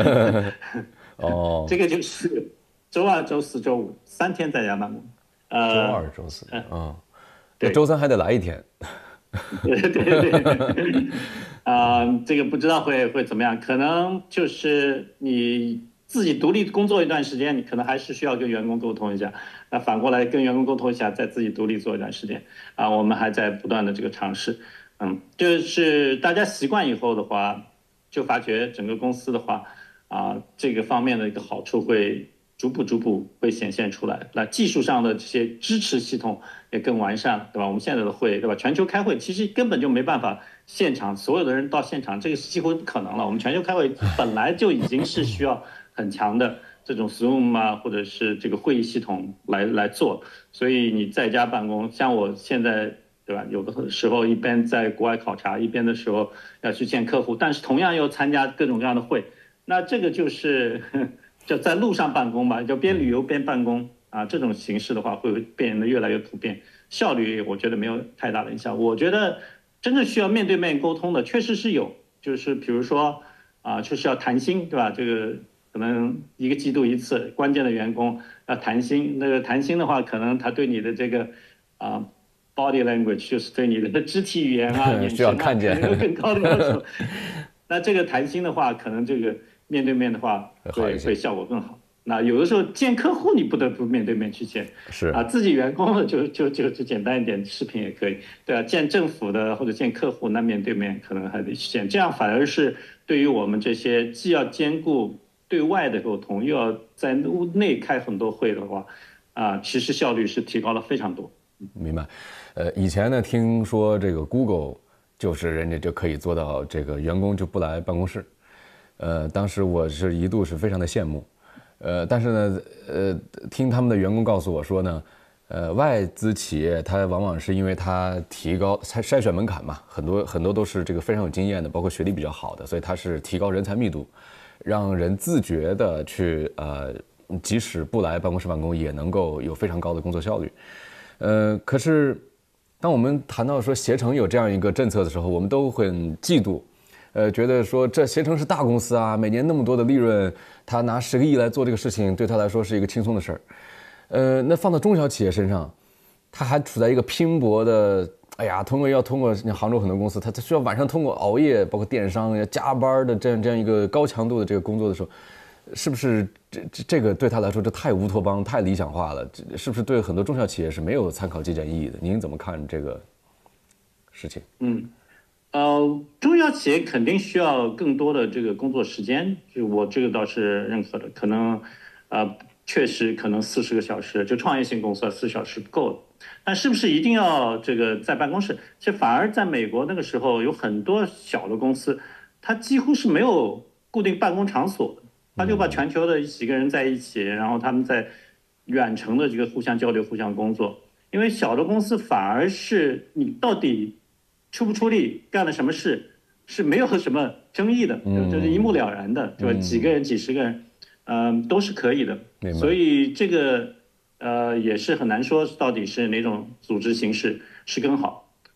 哦， 这个就是周二、周四周五三天在家办公。呃， 周二、周四，嗯、哦， 对， 周三还得来一天。 对对对对，啊、呃，这个不知道会会怎么样，可能就是你。自己独立工作一段时间，你可能还是需要跟员工沟通一下。那反过来跟员工沟通一下，再自己独立做一段时间。啊，我们还在不断的这个尝试。嗯，就是大家习惯以后的话，就发觉整个公司的话，啊，这个方面的一个好处会逐步逐步会显现出来。那技术上的这些支持系统也更完善了，对吧？我们现在的会，对吧？全球开会其实根本就没办法现场所有的人到现场，这个几乎不可能了。我们全球开会本来就已经是需要很强的这种 Zoom 啊，或者是这个会议系统来来做，所以你在家办公，像我现在，对吧？有的时候一边在国外考察，一边的时候要去见客户，但是同样又参加各种各样的会，那这个就是就在路上办公吧，就边旅游边办公啊，这种形式的话会变得越来越普遍，效率我觉得没有太大的影响。我觉得真正需要面对面沟通的，确实是有，就是比如说啊，就是要谈心，对吧？这个。可能一个季度一次，关键的员工要谈心。那个谈心的话，可能他对你的这个啊、呃、body language， 就是对你的肢体语言啊、眼神啊， 看见有更高的要求。那这个谈心的话，可能这个面对面的话会会效果更好。那有的时候见客户，你不得不面对面去见， 是啊，自己员工的就就就就简单一点，视频也可以，对啊，见政府的或者见客户，那面对面可能还得去见，这样反而是对于我们这些既要兼顾对外的沟通，又要在屋内开很多会的话，啊，其实效率是提高了非常多。 明白，呃，以前呢，听说这个 Google 就是人家就可以做到这个员工就不来办公室，呃，当时我是一度是非常的羡慕，呃，但是呢，呃，听他们的员工告诉我说呢，呃，外资企业它往往是因为它提高筛筛选门槛嘛，很多很多都是这个非常有经验的，包括学历比较好的，所以它是提高人才密度。让人自觉的去呃，即使不来办公室办公，也能够有非常高的工作效率。呃，可是当我们谈到说携程有这样一个政策的时候，我们都很嫉妒，呃，觉得说这携程是大公司啊，每年那么多的利润，他拿十个亿来做这个事情，对他来说是一个轻松的事儿。呃，那放到中小企业身上，他还处在一个拼搏的。哎呀，通过要通过杭州很多公司，它它需要晚上通过熬夜，包括电商要加班的这样这样一个高强度的这个工作的时候，是不是这这这个对他来说这太乌托邦、太理想化了？是不是对很多中小企业是没有参考借鉴意义的？您怎么看这个事情？ 嗯，呃，中小企业肯定需要更多的这个工作时间，就我这个倒是认可的。可能，呃，确实可能四十个小时，就创业性公司四小时不够了。但是不是一定要这个在办公室？其实反而在美国那个时候，有很多小的公司，它几乎是没有固定办公场所的，他就把全球的几个人在一起，然后他们在远程的这个互相交流、互相工作。因为小的公司反而是你到底出不出力、干了什么事是没有什么争议的，就是一目了然的，对吧？几个人、几十个人，嗯、呃，都是可以的。所以这个。呃，也是很难说到底是哪种组织形式是更好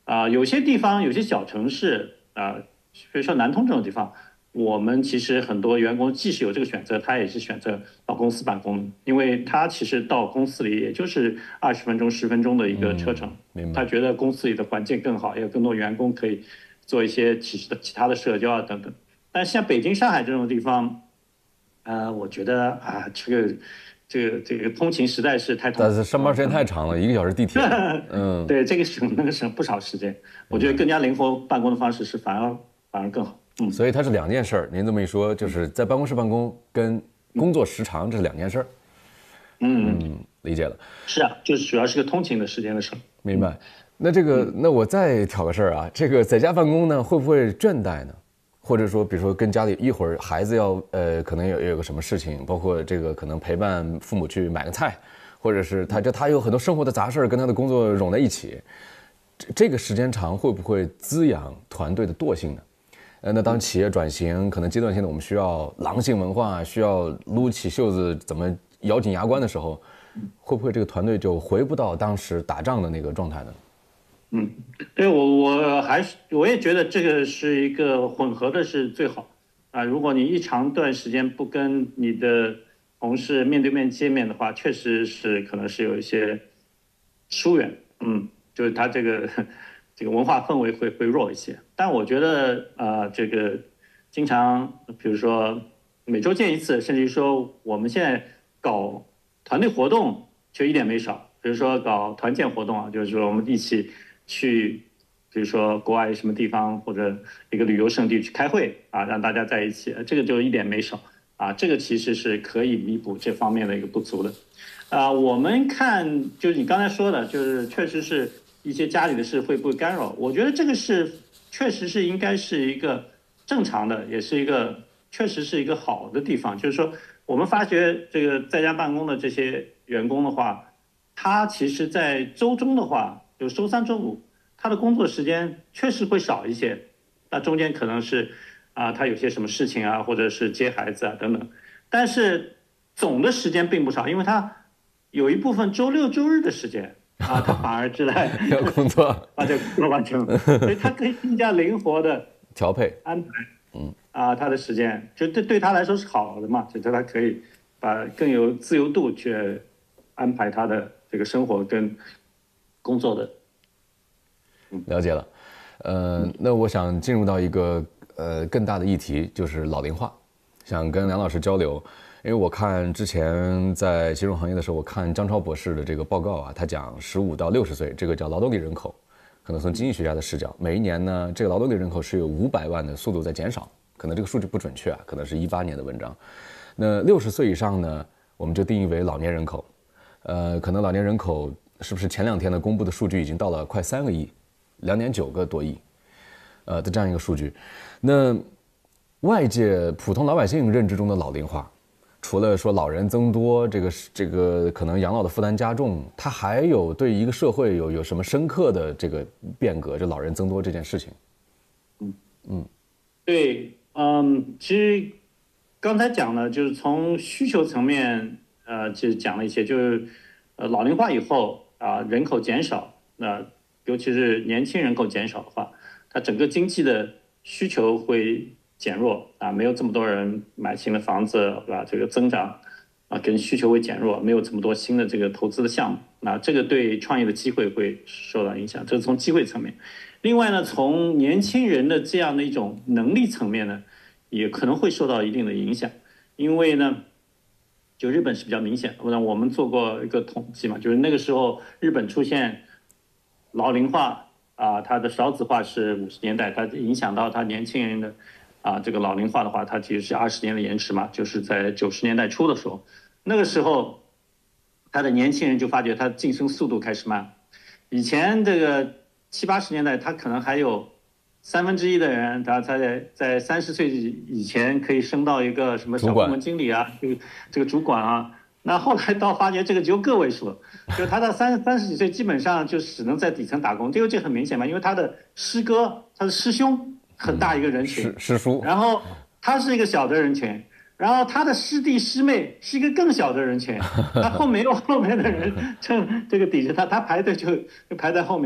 啊、有些地方有些小城市啊、比如说南通这种地方，我们其实很多员工即使有这个选择，他也是选择到公司办公，因为他其实到公司里也就是二十分钟、十分钟的一个车程， 嗯、明白。 他觉得公司里的环境更好，也有更多员工可以做一些其实的其他的社交啊等等。但像北京、上海这种地方，呃，我觉得啊，这个。这个这个通勤实在是太痛苦， 但是上班时间太长了，一个小时地铁。嗯， 对，这个省那个省不少时间。我觉得更加灵活办公的方式是反而反而更好。嗯， 所以它是两件事儿。您这么一说，就是在办公室办公跟工作时长这是两件事儿。 嗯嗯，理解了。 是啊，就是主要是个通勤的时间的事。 明白。那这个，那我再挑个事儿啊，这个在家办公呢，会不会倦怠呢？或者说，比如说跟家里一会儿孩子要呃，可能有有个什么事情，包括这个可能陪伴父母去买个菜，或者是他这他有很多生活的杂事跟他的工作融在一起，这这个时间长会不会滋养团队的惰性呢？呃，那当企业转型可能阶段性的我们需要狼性文化，需要撸起袖子怎么咬紧牙关的时候，会不会这个团队就回不到当时打仗的那个状态呢？ 嗯，对我我还是我也觉得这个是一个混合的是最好啊。如果你一长段时间不跟你的同事面对面见面的话，确实是可能是有一些疏远，嗯，就是他这个这个文化氛围会会弱一些。但我觉得啊，这个经常比如说每周见一次，甚至于说我们现在搞团队活动就一点没少，比如说搞团建活动啊，就是说我们一起。去，比如说国外什么地方或者一个旅游胜地去开会啊，让大家在一起，这个就一点没少啊，这个其实是可以弥补这方面的一个不足的，啊，我们看就是你刚才说的，就是确实是一些家里的事会不会干扰，我觉得这个是确实是应该是一个正常的，也是一个确实是一个好的地方，就是说我们发觉这个在家办公的这些员工的话，他其实在周中的话。就周三、周五，他的工作时间确实会少一些，那中间可能是啊，他有些什么事情啊，或者是接孩子啊等等，但是总的时间并不少，因为他有一部分周六、周日的时间啊，他反而是来要工作， 把这个工作完成，所以他可以更加灵活的调配安排， 嗯啊，他的时间就对对他来说是好的嘛，就是他可以把更有自由度去安排他的这个生活跟。工作的， 了解了，呃，那我想进入到一个呃更大的议题，就是老龄化，想跟梁老师交流，因为我看之前在金融行业的时候，我看张超博士的这个报告啊，他讲十五到六十岁这个叫劳动力人口，可能从经济学家的视角，每一年呢，这个劳动力人口是有五百万的速度在减少，可能这个数据不准确啊，可能是一八年的文章。那六十岁以上呢，我们就定义为老年人口，呃，可能老年人口。是不是前两天呢公布的数据已经到了快三个亿，两点九个多亿，呃的这样一个数据。那外界普通老百姓认知中的老龄化，除了说老人增多，这个这个可能养老的负担加重，它还有对一个社会有有什么深刻的这个变革？就老人增多这件事情。 嗯嗯，对，嗯，其实刚才讲的就是从需求层面，呃，其实讲了一些，就是呃老龄化以后。啊，人口减少，那尤其是年轻人口减少的话，它整个经济的需求会减弱啊，没有这么多人买新的房子，对吧？这个增长啊，跟需求会减弱，没有这么多新的这个投资的项目，那这个对创业的机会会受到影响，这是从机会层面。另外呢，从年轻人的这样的一种能力层面呢，也可能会受到一定的影响，因为呢。就日本是比较明显的，我们做过一个统计嘛，就是那个时候日本出现老龄化啊，它的少子化是五十年代，它影响到它年轻人的啊这个老龄化的话，它其实是二十年的延迟嘛，就是在九十年代初的时候，那个时候他的年轻人就发觉他晋升速度开始慢，以前这个七八十年代他可能还有。三分之一的人，他在在三十岁以前可以升到一个什么小部门经理啊，这个这个主管啊。那后来到发觉这个只有个位数了，就他到三三十几岁基本上就只能在底层打工，这个这很明显嘛，因为他的师哥、他的师兄很大一个人群， 嗯、师叔， 然后他是一个小的人群，然后他的师弟师妹是一个更小的人群，他后面有后面的人，这这个底子他他排队就就排在后面。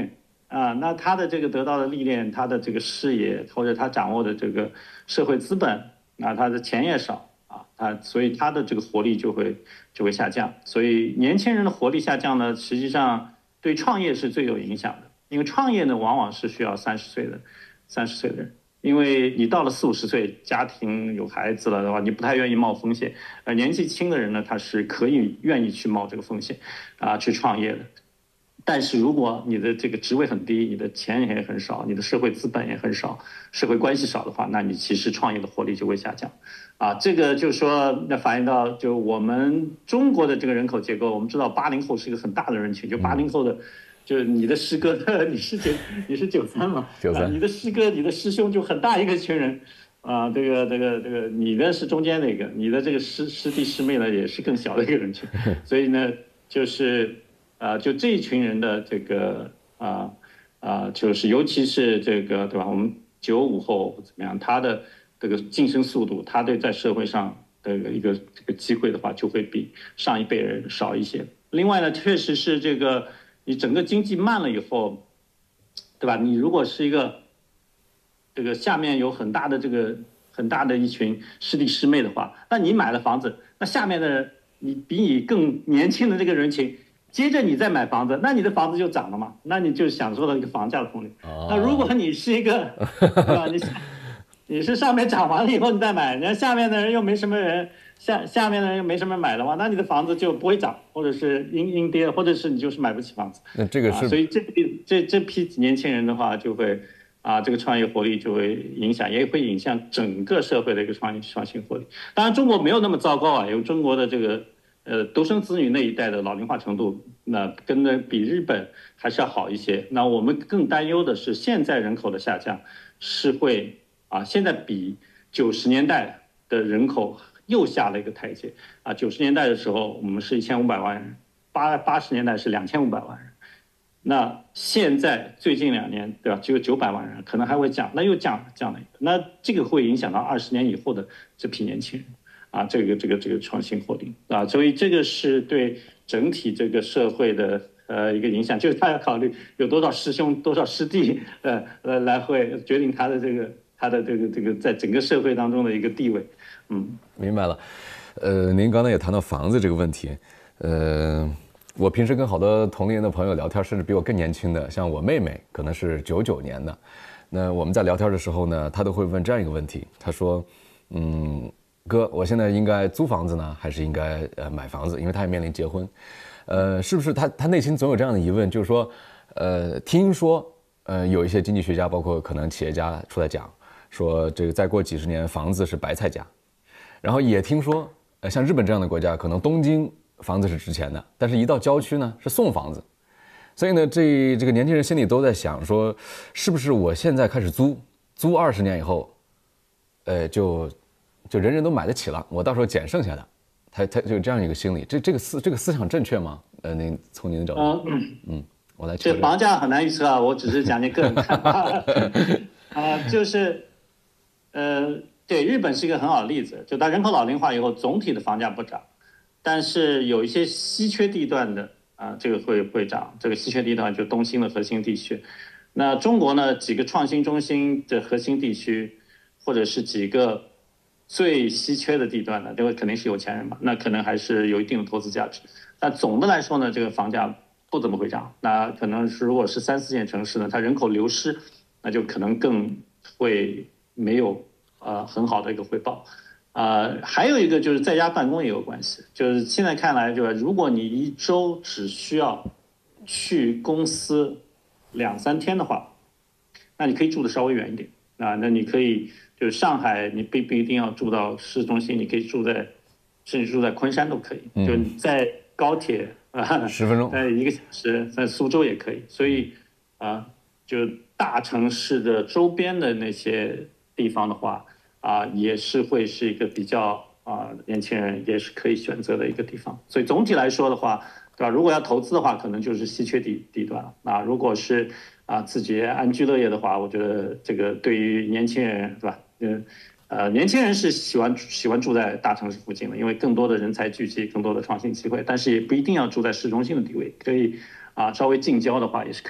啊，那他的这个得到的历练，他的这个视野或者他掌握的这个社会资本，那他的钱也少啊，他所以他的这个活力就会就会下降。所以年轻人的活力下降呢，实际上对创业是最有影响的，因为创业呢往往是需要三十岁的三十岁的人。因为你到了四五十岁，家庭有孩子了的话，你不太愿意冒风险。而年纪轻的人呢，他是可以愿意去冒这个风险，啊，去创业的。但是如果你的这个职位很低，你的钱也很少，你的社会资本也很少，社会关系少的话，那你其实创业的活力就会下降。啊，这个就是说，那反映到就我们中国的这个人口结构，我们知道八零后是一个很大的人群，就八零后的。就是你的师哥，你是九，你是九三嘛？ 九三、 啊，你的师哥，你的师兄就很大一个群人，啊，这个这个这个，你的是中间那个，你的这个师师弟师妹呢也是更小的一个人群，所以呢，就是啊，就这一群人的这个啊啊，就是尤其是这个对吧？我们九五后怎么样？他的这个晋升速度，他对在社会上的一个这个机会的话，就会比上一辈人少一些。另外呢，确实是这个。你整个经济慢了以后，对吧？你如果是一个这个下面有很大的这个很大的一群师弟师妹的话，那你买了房子，那下面的人你比你更年轻的这个人群，接着你再买房子，那你的房子就涨了嘛？那你就享受到一个房价的红利。 哦、 那如果你是一个，对吧？你你是上面涨完了以后你再买，然后下面的人又没什么人。下下面的人又没什么买的话，那你的房子就不会涨，或者是阴阴跌，或者是你就是买不起房子。 那这个是， 啊、所以这批这这批年轻人的话，就会啊，这个创业活力就会影响，也会影响整个社会的一个创创新活力。当然，中国没有那么糟糕啊，有中国的这个呃独生子女那一代的老龄化程度，那跟的比日本还是要好一些。那我们更担忧的是，现在人口的下降是会啊，现在比九十年代的人口。又下了一个台阶啊！九十年代的时候，我们是一千五百万人，八八十年代是两千五百万人，那现在最近两年，对吧？只有九百万人，可能还会降，那又降降了一个，那这个会影响到二十年以后的这批年轻人啊，这个这个这个创新活力啊，所以这个是对整体这个社会的呃一个影响，就是他要考虑有多少师兄、多少师弟，呃呃来会决定他的这个他的这个这个在整个社会当中的一个地位。嗯， 明白了。呃，您刚才也谈到房子这个问题。呃，我平时跟好多同龄人的朋友聊天，甚至比我更年轻的，像我妹妹，可能是九九年的。那我们在聊天的时候呢，她都会问这样一个问题，她说：“嗯，哥，我现在应该租房子呢，还是应该呃买房子？因为她也面临结婚。呃，是不是她她内心总有这样的疑问，就是说，呃，听说呃有一些经济学家，包括可能企业家出来讲。”说这个再过几十年房子是白菜价，然后也听说，呃，像日本这样的国家，可能东京房子是值钱的，但是一到郊区呢是送房子，所以呢，这这个年轻人心里都在想说，是不是我现在开始租，租二十年以后，呃，就就人人都买得起了，我到时候捡剩下的，他他就这样一个心理，这这个思这个思想正确吗？呃，您从您的角度，嗯嗯，我来。 这房价很难预测啊，我只是讲你个人看法啊、呃，就是。呃，对，日本是一个很好的例子，就当人口老龄化以后，总体的房价不涨，但是有一些稀缺地段的啊、呃，这个会会涨。这个稀缺地段就东兴的核心地区。那中国呢，几个创新中心的核心地区，或者是几个最稀缺的地段呢，这个肯定是有钱人嘛，那可能还是有一定的投资价值。但总的来说呢，这个房价不怎么会涨。那可能是如果是三四线城市呢，它人口流失，那就可能更会。没有呃很好的一个回报，呃，还有一个就是在家办公也有关系。就是现在看来，就是如果你一周只需要去公司两三天的话，那你可以住的稍微远一点啊。那你可以就是上海，你不不一定要住到市中心，你可以住在甚至住在昆山都可以，嗯、就在高铁啊十分钟， 在一个小时，在苏州也可以。所以啊，就大城市的周边的那些。地方的话啊、呃，也是会是一个比较啊、呃，年轻人也是可以选择的一个地方。所以总体来说的话，对吧？如果要投资的话，可能就是稀缺地地段了。那如果是啊、呃、自己安居乐业的话，我觉得这个对于年轻人，对吧？嗯呃，年轻人是喜欢喜欢住在大城市附近的，因为更多的人才聚集，更多的创新机会。但是也不一定要住在市中心的地位，可以啊、呃、稍微近郊的话也是可以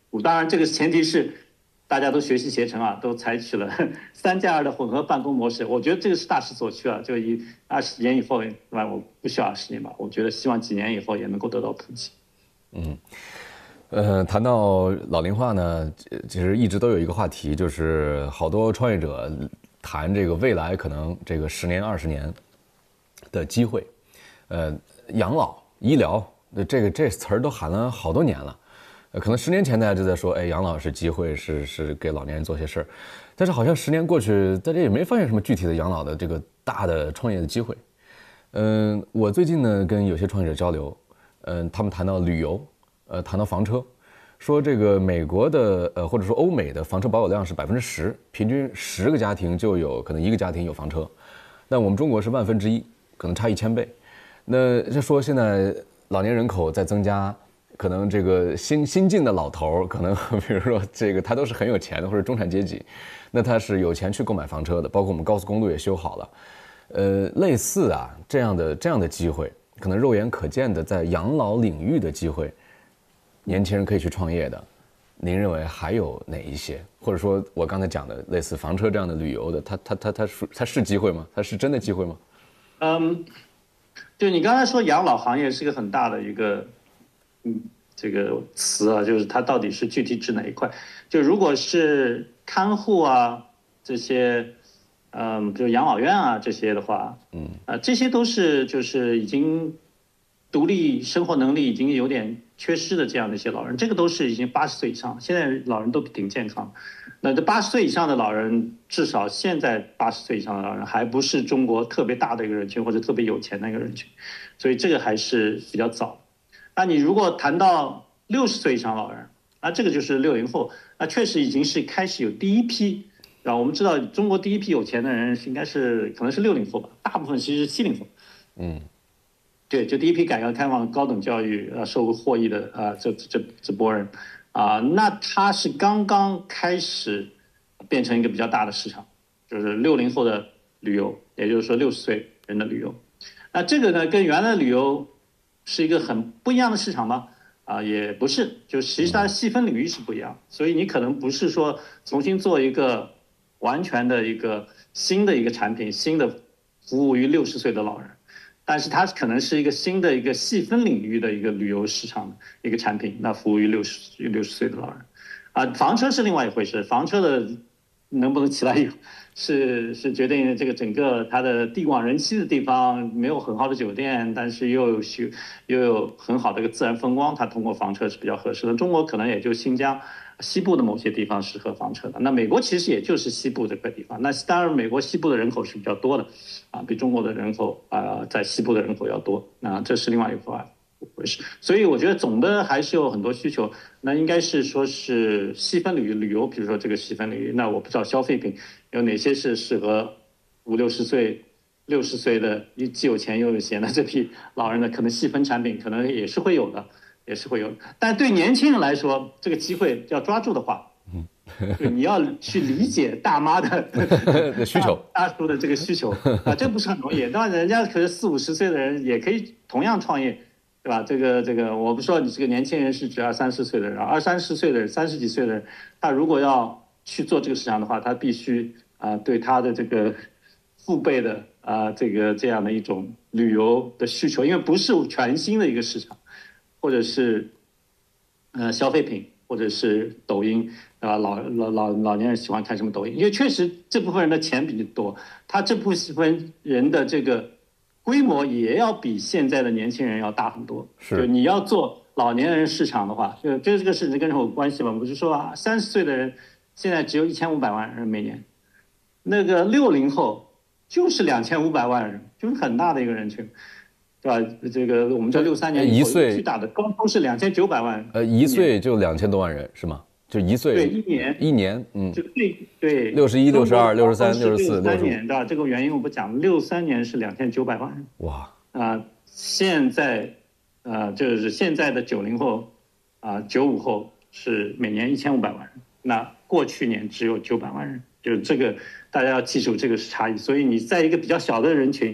当然，这个前提是大家都学习携程啊，都采取了三加二的混合办公模式。我觉得这个是大势所趋啊，就以二十年以后，对吧？我不需要二十年吧，我觉得希望几年以后也能够得到普及。 嗯。呃，谈到老龄化呢，其实一直都有一个话题，就是好多创业者谈这个未来可能这个十年、二十年的机会。呃，养老、医疗，这个这词儿都喊了好多年了。呃，可能十年前大家就在说，哎，养老是机会，是是给老年人做些事儿。但是好像十年过去，大家也没发现什么具体的养老的这个大的创业的机会。嗯、呃，我最近呢跟有些创业者交流，嗯、呃，他们谈到旅游。呃，谈到房车，说这个美国的呃或者说欧美的房车保有量是百分之十，平均十个家庭就有可能一个家庭有房车，那我们中国是万分之一，可能差一千倍。那就说现在老年人口在增加，可能这个新新进的老头可能比如说这个他都是很有钱的或者中产阶级，那他是有钱去购买房车的，包括我们高速公路也修好了，呃，类似啊这样的这样的机会，可能肉眼可见的在养老领域的机会。年轻人可以去创业的，您认为还有哪一些？或者说我刚才讲的类似房车这样的旅游的，它它它它是它是机会吗？它是真的机会吗？ 嗯，就你刚才说养老行业是一个很大的一个嗯这个词啊，就是它到底是具体指哪一块？就如果是看护啊这些，嗯，就养老院啊这些的话，嗯啊这些都是就是已经独立生活能力已经有点缺失的这样的一些老人，这个都是已经八十岁以上，现在老人都挺健康。那这八十岁以上的老人，至少现在八十岁以上的老人还不是中国特别大的一个人群或者特别有钱的一个人群，所以这个还是比较早。那你如果谈到六十岁以上老人，那这个就是六零后，那确实已经是开始有第一批。然后我们知道中国第一批有钱的人应该是可能是六零后吧，大部分其实是七零后。嗯。对，就第一批改革开放高等教育呃受获益的啊、呃、这这这波人啊、呃，那他是刚刚开始变成一个比较大的市场，就是六零后的旅游，也就是说六十岁人的旅游。那这个呢跟原来的旅游是一个很不一样的市场吗？啊、呃，也不是，就其实它的细分领域是不一样，所以你可能不是说重新做一个完全的一个新的一个产品，新的服务于六十岁的老人。但是它可能是一个新的一个细分领域的一个旅游市场的一个产品，那服务于六十六十岁的老人，啊，房车是另外一回事，房车的能不能起来有，是是决定这个整个它的地广人稀的地方没有很好的酒店，但是又有又有很好的一个自然风光，它通过房车是比较合适的。中国可能也就新疆西部的某些地方适合房车的，那美国其实也就是西部这块地方，那当然美国西部的人口是比较多的，啊，比中国的人口啊、呃、在西部的人口要多，那这是另外一回事。所以我觉得总的还是有很多需求，那应该是说是细分领域旅游，比如说这个细分领域，那我不知道消费品有哪些是适合五六十岁、六十岁的既有钱又有闲的这批老人的，可能细分产品可能也是会有的。也是会有，但对年轻人来说，这个机会要抓住的话，对，你要去理解大妈的需求， 大叔的这个需求啊，这不是很容易。当然，人家可是四五十岁的人也可以同样创业，对吧？这个这个，我不说你这个年轻人是指二三十岁的人，二三十岁的人、三十几岁的人，他如果要去做这个市场的话，他必须啊、呃，对他的这个父辈的啊、呃、这个这样的一种旅游的需求，因为不是全新的一个市场。或者是，呃，消费品，或者是抖音，啊，老老老老年人喜欢看什么抖音？因为确实这部分人的钱比较多，他这部分人的这个规模也要比现在的年轻人要大很多。 是， 就你要做老年人市场的话，就这个事情跟人有关系吧？我就说啊，三十岁的人现在只有一千五百万人每年，那个六零后就是两千五百万人，就是很大的一个人群。对吧？这个我们这六三年一岁巨大的高峰是两千九百万， 呃，一岁就两千多万人是吗？就一岁对一年一年，嗯， 就对对， 六十一、六十二、六十三、六十四、 六十年，对吧？这个原因我不讲，六三年是两千九百万人， 哇啊、呃，现在啊、呃、就是现在的九零后啊九五后是每年一千五百万人，那过去年只有九百万人，就是这个大家要记住这个是差异，所以你在一个比较小的人群。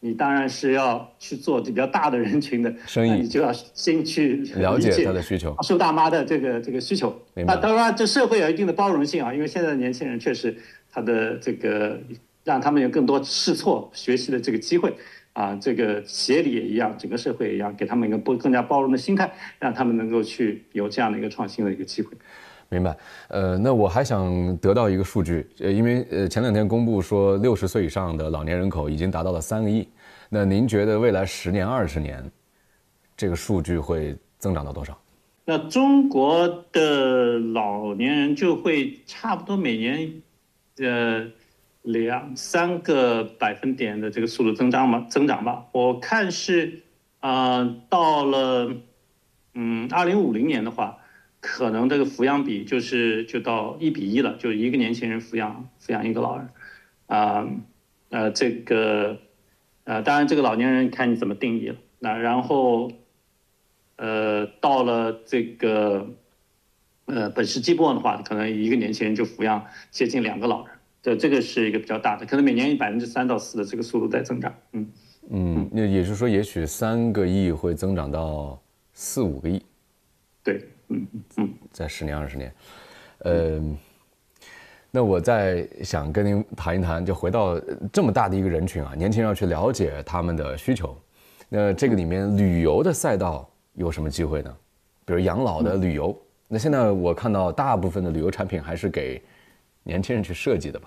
你当然是要去做比较大的人群的生意， 你就要先去了解他的需求， 收大妈的这个这个需求。那当然，这社会有一定的包容性啊，因为现在的年轻人确实他的这个让他们有更多试错学习的这个机会。啊，这个企业里也一样，整个社会也一样，给他们一个不更加包容的心态，让他们能够去有这样的一个创新的一个机会。 明白。呃，那我还想得到一个数据，呃，因为呃前两天公布说六十岁以上的老年人口已经达到了三个亿，那您觉得未来十年、二十年，这个数据会增长到多少？ 那中国的老年人就会差不多每年，呃。两三个百分点的这个速度增长嘛，增长吧。我看是，呃，到了，嗯，二零五零年的话，可能这个抚养比就是就到一比一了，就一个年轻人抚养抚养一个老人，啊、呃，呃，这个，呃，当然这个老年人看你怎么定义了。那然后，呃，到了这个，呃，本世纪末的话，可能一个年轻人就抚养接近两个老人。这这个是一个比较大的，可能每年百分之三到四的这个速度在增长。嗯嗯，那也就是说，也许三个亿会增长到四五个亿。 对，嗯嗯， 在十年二十年，呃，那我再想跟您谈一谈，就回到这么大的一个人群啊，年轻人要去了解他们的需求，那这个里面旅游的赛道有什么机会呢？比如养老的旅游，那现在我看到大部分的旅游产品还是给年轻人去设计的吧？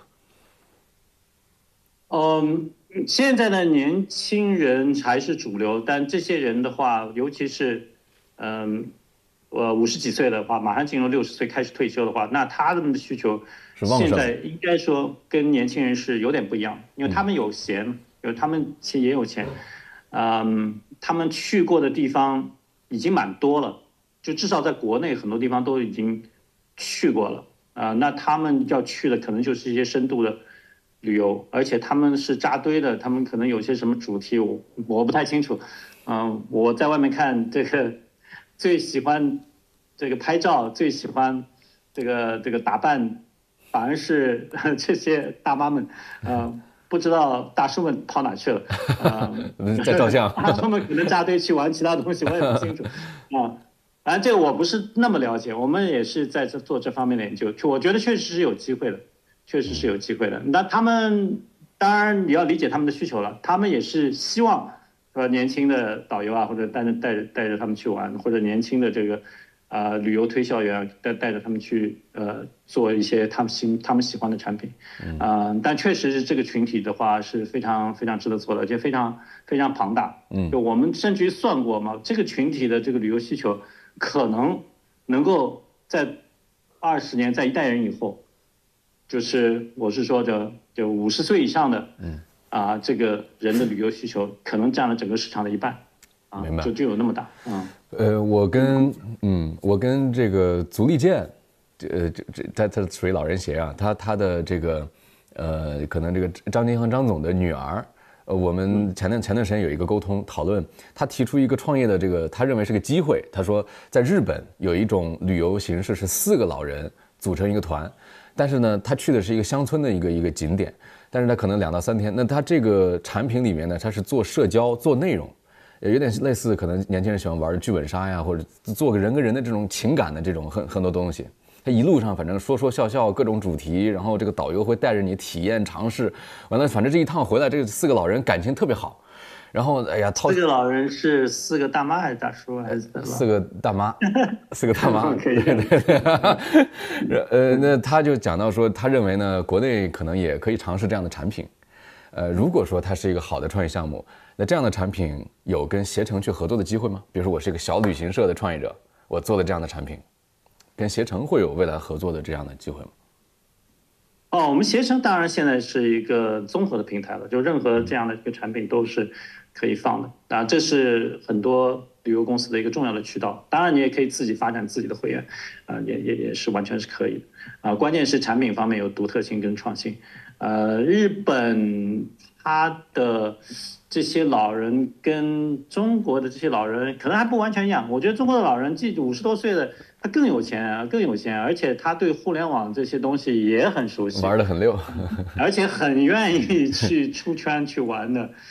嗯，现在的年轻人还是主流，但这些人的话，尤其是，嗯，呃，五十几岁的话，马上进入六十岁开始退休的话，那他们的需求现在应该说跟年轻人是有点不一样，因为他们有闲，有他们其实也有钱，嗯，他们去过的地方已经蛮多了，就至少在国内很多地方都已经去过了。啊、呃，那他们要去的可能就是一些深度的旅游，而且他们是扎堆的，他们可能有些什么主题我我不太清楚，嗯、呃，我在外面看这个最喜欢这个拍照，最喜欢这个这个打扮，反而是这些大妈们，呃，不知道大叔们跑哪去了，啊、 呃，在照相， 大叔们可能扎堆去玩其他东西，我也不清楚，啊。反正这个我不是那么了解，我们也是在这做这方面的研究，我觉得确实是有机会的，确实是有机会的。那他们当然你要理解他们的需求了，他们也是希望说年轻的导游啊，或者带着带着带着他们去玩，或者年轻的这个啊、呃、旅游推销员带带着他们去呃做一些他们喜他们喜欢的产品，啊、呃，但确实是这个群体的话是非常非常值得做的，而且非常非常庞大。嗯，就我们甚至于算过嘛，这个群体的这个旅游需求。可能能够在二十年，在一代人以后，就是我是说的，就五十岁以上的，嗯啊，这个人的旅游需求可能占了整个市场的一半，啊， 明白， 就就有那么大，嗯。 呃，我跟嗯，我跟这个足力健，呃，这这他他属于老人鞋啊，他他的这个呃，可能这个张金和张总的女儿。呃，我们前段前段时间有一个沟通讨论，他提出一个创业的这个，他认为是个机会。他说，在日本有一种旅游形式是四个老人组成一个团，但是呢，他去的是一个乡村的一个一个景点，但是他可能两到三天。那他这个产品里面呢，他是做社交、做内容，有点类似可能年轻人喜欢玩的剧本杀呀，或者做个人跟人的这种情感的这种很很多东西。他一路上反正说说笑笑各种主题，然后这个导游会带着你体验尝试，完了反正这一趟回来，这四个老人感情特别好，然后哎呀， 四个老人是四个大妈还是大叔还是四个大妈，四个大妈， 可以， 对对对，呃，那他就讲到说，他认为呢，国内可能也可以尝试这样的产品，呃，如果说它是一个好的创业项目，那这样的产品有跟携程去合作的机会吗？比如说我是一个小旅行社的创业者，我做了这样的产品。跟携程会有未来合作的这样的机会吗？ 哦，我们携程当然现在是一个综合的平台了，就任何这样的一个产品都是可以放的啊，这是很多旅游公司的一个重要的渠道。当然，你也可以自己发展自己的会员，啊，也也也是完全是可以的啊。关键是产品方面有独特性跟创新。呃，日本它的这些老人跟中国的这些老人可能还不完全一样。我觉得中国的老人，即五十多岁的。他更有钱啊，更有钱，而且他对互联网这些东西也很熟悉， 玩得很溜， 而且很愿意去出圈去玩的。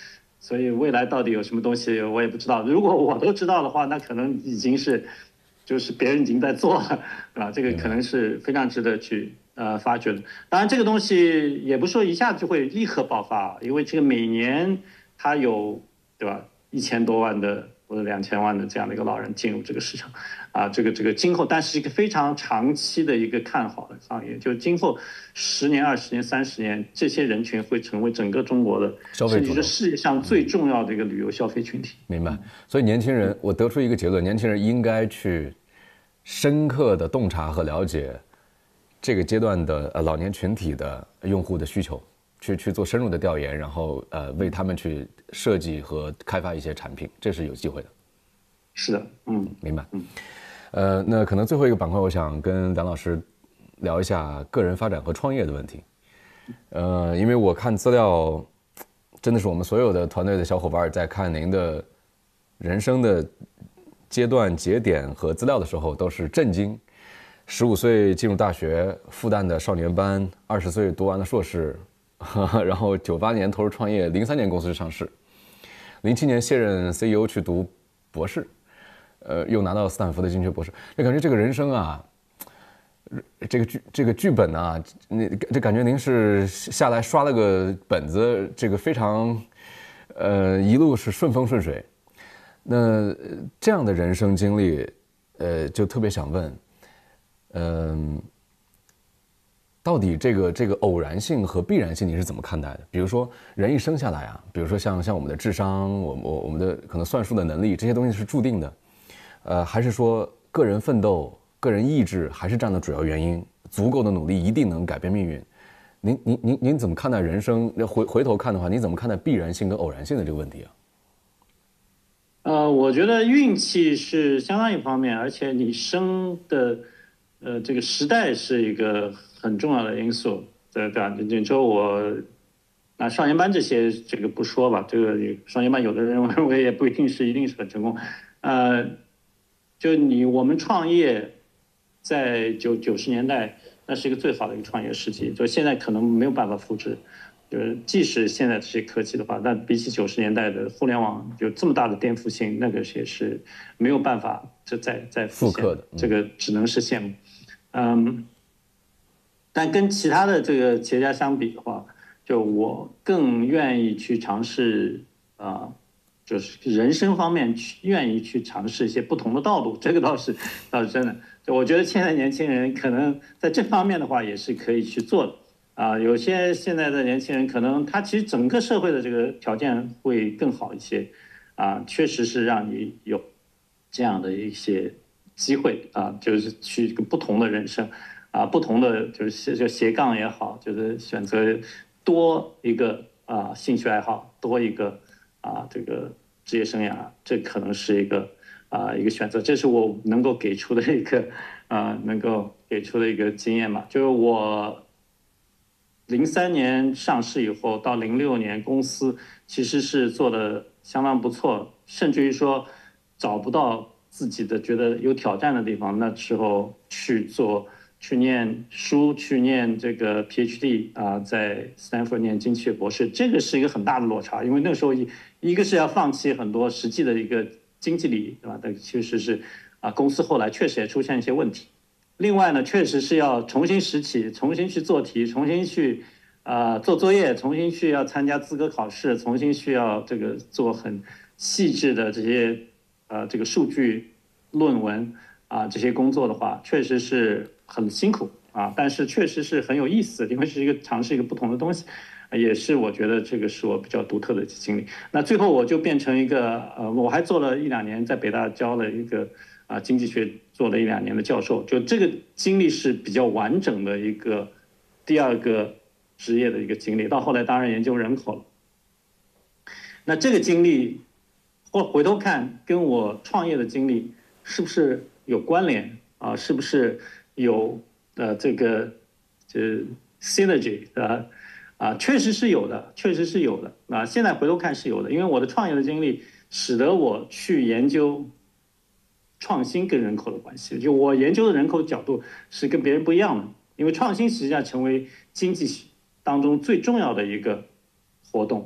所以未来到底有什么东西我也不知道。如果我都知道的话，那可能已经是就是别人已经在做了，对吧？这个可能是非常值得去呃发掘的。当然，这个东西也不是说一下子就会立刻爆发，因为这个每年它有对吧一千多万的或者两千万的这样的一个老人进入这个市场，啊，这个这个今后，但是一个非常长期的一个看好的行业，就是今后十年、二十年、三十年，这些人群会成为整个中国的消费主流， 甚至是世界上最重要的一个旅游消费群体。 明白。所以年轻人，我得出一个结论：年轻人应该去深刻的洞察和了解这个阶段的呃老年群体的用户的需求。去去做深入的调研，然后呃为他们去设计和开发一些产品，这是有机会的。 是的，嗯， 明白。嗯，呃，那可能最后一个板块，我想跟梁老师聊一下个人发展和创业的问题。呃，因为我看资料，真的是我们所有的团队的小伙伴在看您的人生的阶段节点和资料的时候，都是震惊。十五岁进入大学，复旦的少年班，二十岁读完了硕士。然后九八年投入创业，零三年公司上市，零七年卸任 C E O 去读博士，呃，又拿到斯坦福的经济学博士。就感觉这个人生啊，这个剧这个剧本啊，你这感觉您是下来刷了个本子，这个非常呃一路是顺风顺水。那这样的人生经历，呃，就特别想问，嗯、呃。到底这个这个偶然性和必然性你是怎么看待的？比如说人一生下来啊，比如说像像我们的智商，我我我们的可能算术的能力，这些东西是注定的，呃，还是说个人奋斗、个人意志还是占了主要原因？足够的努力一定能改变命运？您您您您怎么看待人生？回回头看的话，你怎么看待必然性跟偶然性的这个问题啊？ 呃，我觉得运气是相当一方面，而且你生的呃这个时代是一个很重要的因素，对对吧？你说我拿少年班这些这个不说吧，这个少年班有的人认为也不一定是一定是很成功，呃，就你我们创业在九九十年代，那是一个最好的一个创业时期，就现在可能没有办法复制。就是即使现在这些科技的话，但比起九十年代的互联网有这么大的颠覆性，那个也是没有办法就再再复刻的， 这个只能是羡慕。嗯，但跟其他的这个企业家相比的话，就我更愿意去尝试啊、呃，就是人生方面去愿意去尝试一些不同的道路，这个倒是倒是真的。就我觉得现在年轻人可能在这方面的话也是可以去做的。啊，有些现在的年轻人可能他其实整个社会的这个条件会更好一些，啊，确实是让你有这样的一些机会啊，就是去一个不同的人生，啊，不同的就是就斜杠也好，就是选择多一个啊兴趣爱好，多一个啊这个职业生涯，这可能是一个啊一个选择，这是我能够给出的一个啊能够给出的一个经验嘛，就是我。零三年上市以后，到零六年公司其实是做的相当不错，甚至于说找不到自己的觉得有挑战的地方，那时候去做去念书，去念这个 P H D 啊，在斯坦福念经济学博士，这个是一个很大的落差，因为那时候一一个是要放弃很多实际的一个经济利益，对吧？但其实是啊，公司后来确实也出现一些问题。另外呢，确实是要重新拾起，重新去做题，重新去啊、呃、做作业，重新去要参加资格考试，重新需要这个做很细致的这些呃这个数据论文啊、呃、这些工作的话，确实是很辛苦啊，但是确实是很有意思，因为是一个尝试一个不同的东西，也是我觉得这个是我比较独特的经历。那最后我就变成一个呃，我还做了一两年，在北大教了一个。啊，经济学做了一两年的教授，就这个经历是比较完整的一个第二个职业的一个经历。到后来当然研究人口了，那这个经历或回头看跟我创业的经历是不是有关联啊？是不是有呃这个就是 synergy 啊？啊，确实是有的，确实是有的啊。现在回头看是有的，因为我的创业的经历使得我去研究。创新跟人口的关系，就我研究的人口角度是跟别人不一样的，因为创新实际上成为经济当中最重要的一个活动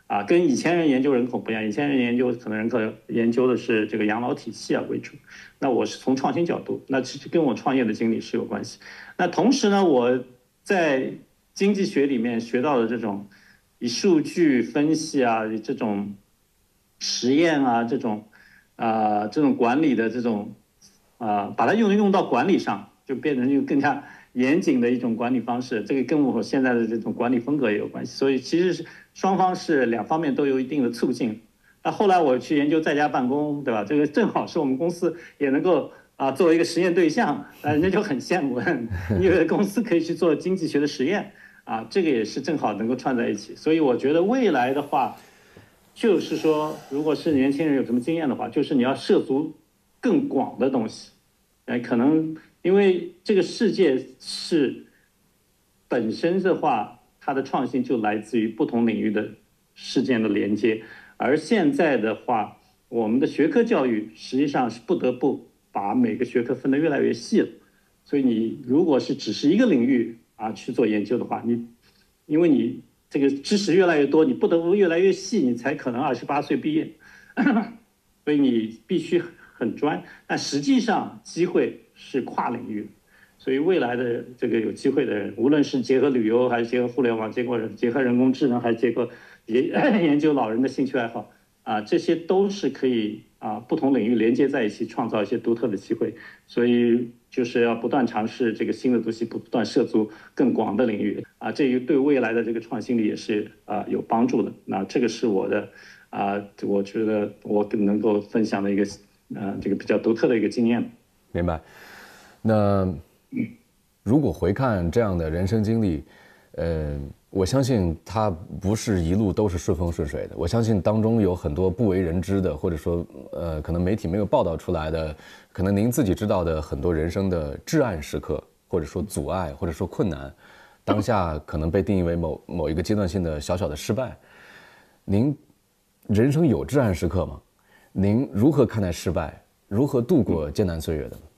啊，跟以前人研究人口不一样，以前人研究可能人口研究的是这个养老体系啊为主，那我是从创新角度，那其实跟我创业的经历是有关系。那同时呢，我在经济学里面学到的这种以数据分析啊，这种实验啊，这种啊、呃、这种管理的这种啊、呃，把它用用到管理上，就变成一个更加严谨的一种管理方式。这个跟我现在的这种管理风格也有关系。所以其实是双方是两方面都有一定的促进。那后来我去研究在家办公，对吧？这个正好是我们公司也能够啊作为一个实验对象，那人家就很羡慕，因为公司可以去做经济学的实验啊，这个也是正好能够串在一起。所以我觉得未来的话，就是说，如果是年轻人有什么经验的话，就是你要涉足更广的东西，哎，可能因为这个世界是本身的话，它的创新就来自于不同领域的事件的连接，而现在的话，我们的学科教育实际上是不得不把每个学科分得越来越细了，所以你如果是只是一个领域啊去做研究的话，你因为你这个知识越来越多，你不得不越来越细，你才可能二十八岁毕业，所以你必须很专。但实际上机会是跨领域，所以未来的这个有机会的人，无论是结合旅游，还是结合互联网，结合结合人工智能，还是结合研研究老人的兴趣爱好啊，这些都是可以啊不同领域连接在一起，创造一些独特的机会。所以就是要不断尝试这个新的东西，不断涉足更广的领域啊，这对未来的这个创新力也是啊有帮助的。那这个是我的啊，我觉得我能够分享的一个啊这个比较独特的一个经验。 明白。那如果回看这样的人生经历，呃，我相信它不是一路都是顺风顺水的。我相信当中有很多不为人知的，或者说呃，可能媒体没有报道出来的，可能您自己知道的很多人生的至暗时刻，或者说阻碍，或者说困难，当下可能被定义为某某一个阶段性的小小的失败。您人生有至暗时刻吗？您如何看待失败？如何度过艰难岁月的呢？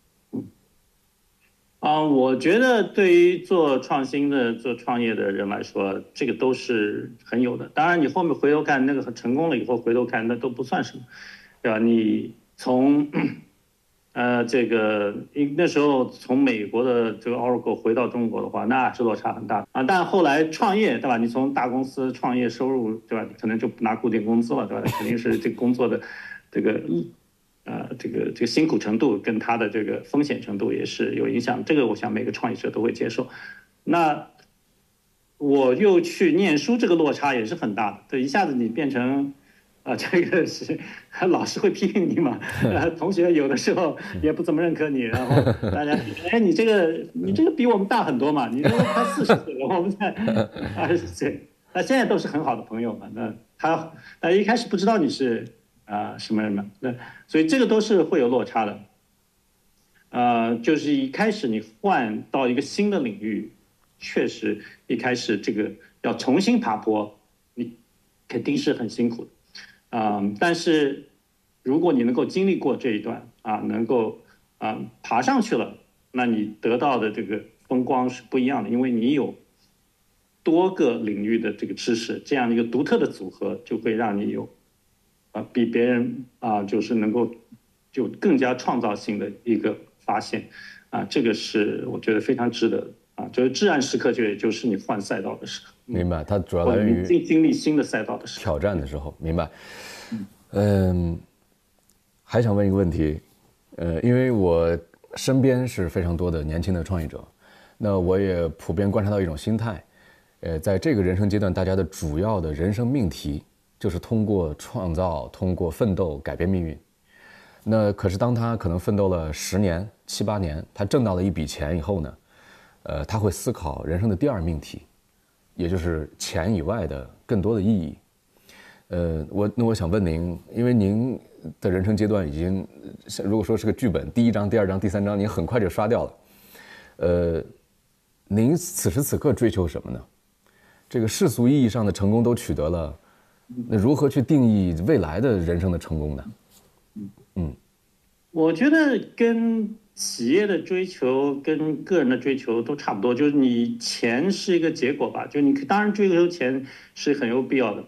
啊，我觉得对于做创新的、做创业的人来说，这个都是很有的。当然，你后面回头看，那个很成功了以后，回头看那都不算什么，对吧？你从呃这个那时候从美国的这个 Oracle 回到中国的话，那是落差很大啊。但后来创业，对吧？你从大公司创业，收入对吧？可能就不拿固定工资了，对吧？肯定是这个工作的这个。呃，这个这个辛苦程度跟它的这个风险程度也是有影响，这个我想每个创业者都会接受。那我又去念书，这个落差也是很大的，对，一下子你变成，啊、呃，这个是老师会批评你嘛，呃，同学有的时候也不怎么认可你，然后大家，哎，你这个你这个比我们大很多嘛，你这个快四十岁了，我们才二十岁，那现在都是很好的朋友嘛，那他那一开始不知道你是。啊、呃，什么人嘛？那所以这个都是会有落差的。呃，就是一开始你换到一个新的领域，确实一开始这个要重新爬坡，你肯定是很辛苦的。啊、呃，但是如果你能够经历过这一段啊，能够啊、呃、爬上去了，那你得到的这个风光是不一样的，因为你有多个领域的这个知识，这样一个独特的组合，就会让你有。啊，比别人啊，就是能够就更加创造性的一个发现，啊，这个是我觉得非常值得啊，就是至暗时刻，就也就是你换赛道的时候。 明白，它主要来源于经经历新的赛道的时候， 挑战的时候。明白。嗯，还想问一个问题，呃，因为我身边是非常多的年轻的创业者，那我也普遍观察到一种心态，呃，在这个人生阶段，大家的主要的人生命题。就是通过创造，通过奋斗改变命运。那可是当他可能奋斗了十年、七八年，他挣到了一笔钱以后呢，呃，他会思考人生的第二命题，也就是钱以外的更多的意义。呃，我那我想问您，因为您的人生阶段已经，如果说是个剧本，第一章、第二章、第三章，您很快就刷掉了。呃，您此时此刻追求什么呢？这个世俗意义上的成功都取得了。那如何去定义未来的人生的成功呢？嗯， 我觉得跟企业的追求跟个人的追求都差不多，就是你钱是一个结果吧，就你当然追求钱是很有必要的，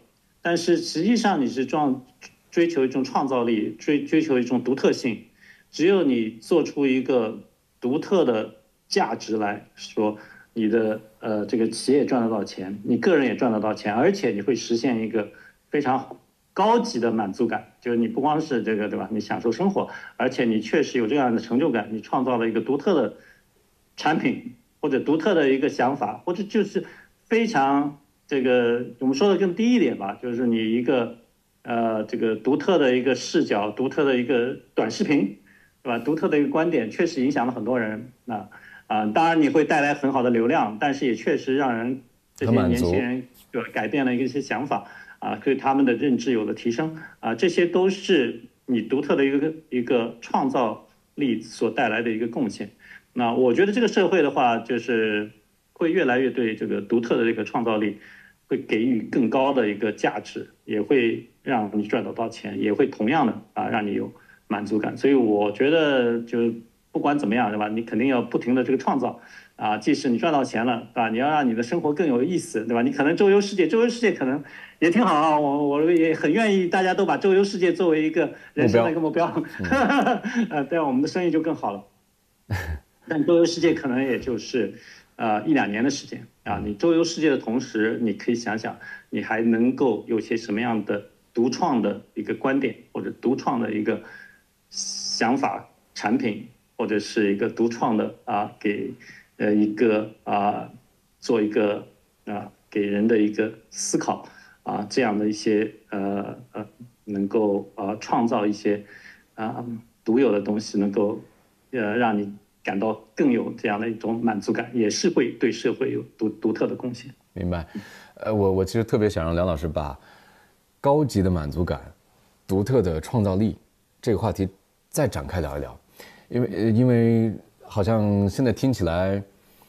但是实际上你是创追求一种创造力，追追求一种独特性。只有你做出一个独特的价值来说，你的呃这个企业赚得到钱，你个人也赚得到钱，而且你会实现一个非常高级的满足感，就是你不光是这个对吧？你享受生活，而且你确实有这样的成就感，你创造了一个独特的产品或者独特的一个想法，或者就是非常这个我们说的更低一点吧，就是你一个呃这个独特的一个视角，独特的一个短视频，对吧？独特的一个观点，确实影响了很多人啊啊、呃，当然你会带来很好的流量，但是也确实让人这些年轻人对吧改变了一些想法。啊，对他们的认知有了提升啊，这些都是你独特的一个一个创造力所带来的一个贡献。那我觉得这个社会的话，就是会越来越对这个独特的这个创造力会给予更高的一个价值，也会让你赚得到钱，也会同样的啊让你有满足感。所以我觉得就不管怎么样，对吧？你肯定要不停的这个创造。啊，即使你赚到钱了，对吧？你要让你的生活更有意思，对吧？你可能周游世界，周游世界可能也挺好啊。我我也很愿意，大家都把周游世界作为一个人生的一个目标，呃，这样我们的生意就更好了。但周游世界可能也就是呃一两年的时间啊。你周游世界的同时，你可以想想，你还能够有些什么样的独创的一个观点，或者独创的一个想法、产品，或者是一个独创的啊给。呃，一个啊，做一个啊，给人的一个思考啊，这样的一些呃呃，能够啊创造一些啊独有的东西，能够呃让你感到更有这样的一种满足感，也是会对社会有独独特的贡献。 明白，呃，我我其实特别想让梁老师把高级的满足感、独特的创造力这个话题再展开聊一聊，因为因为。好像现在听起来，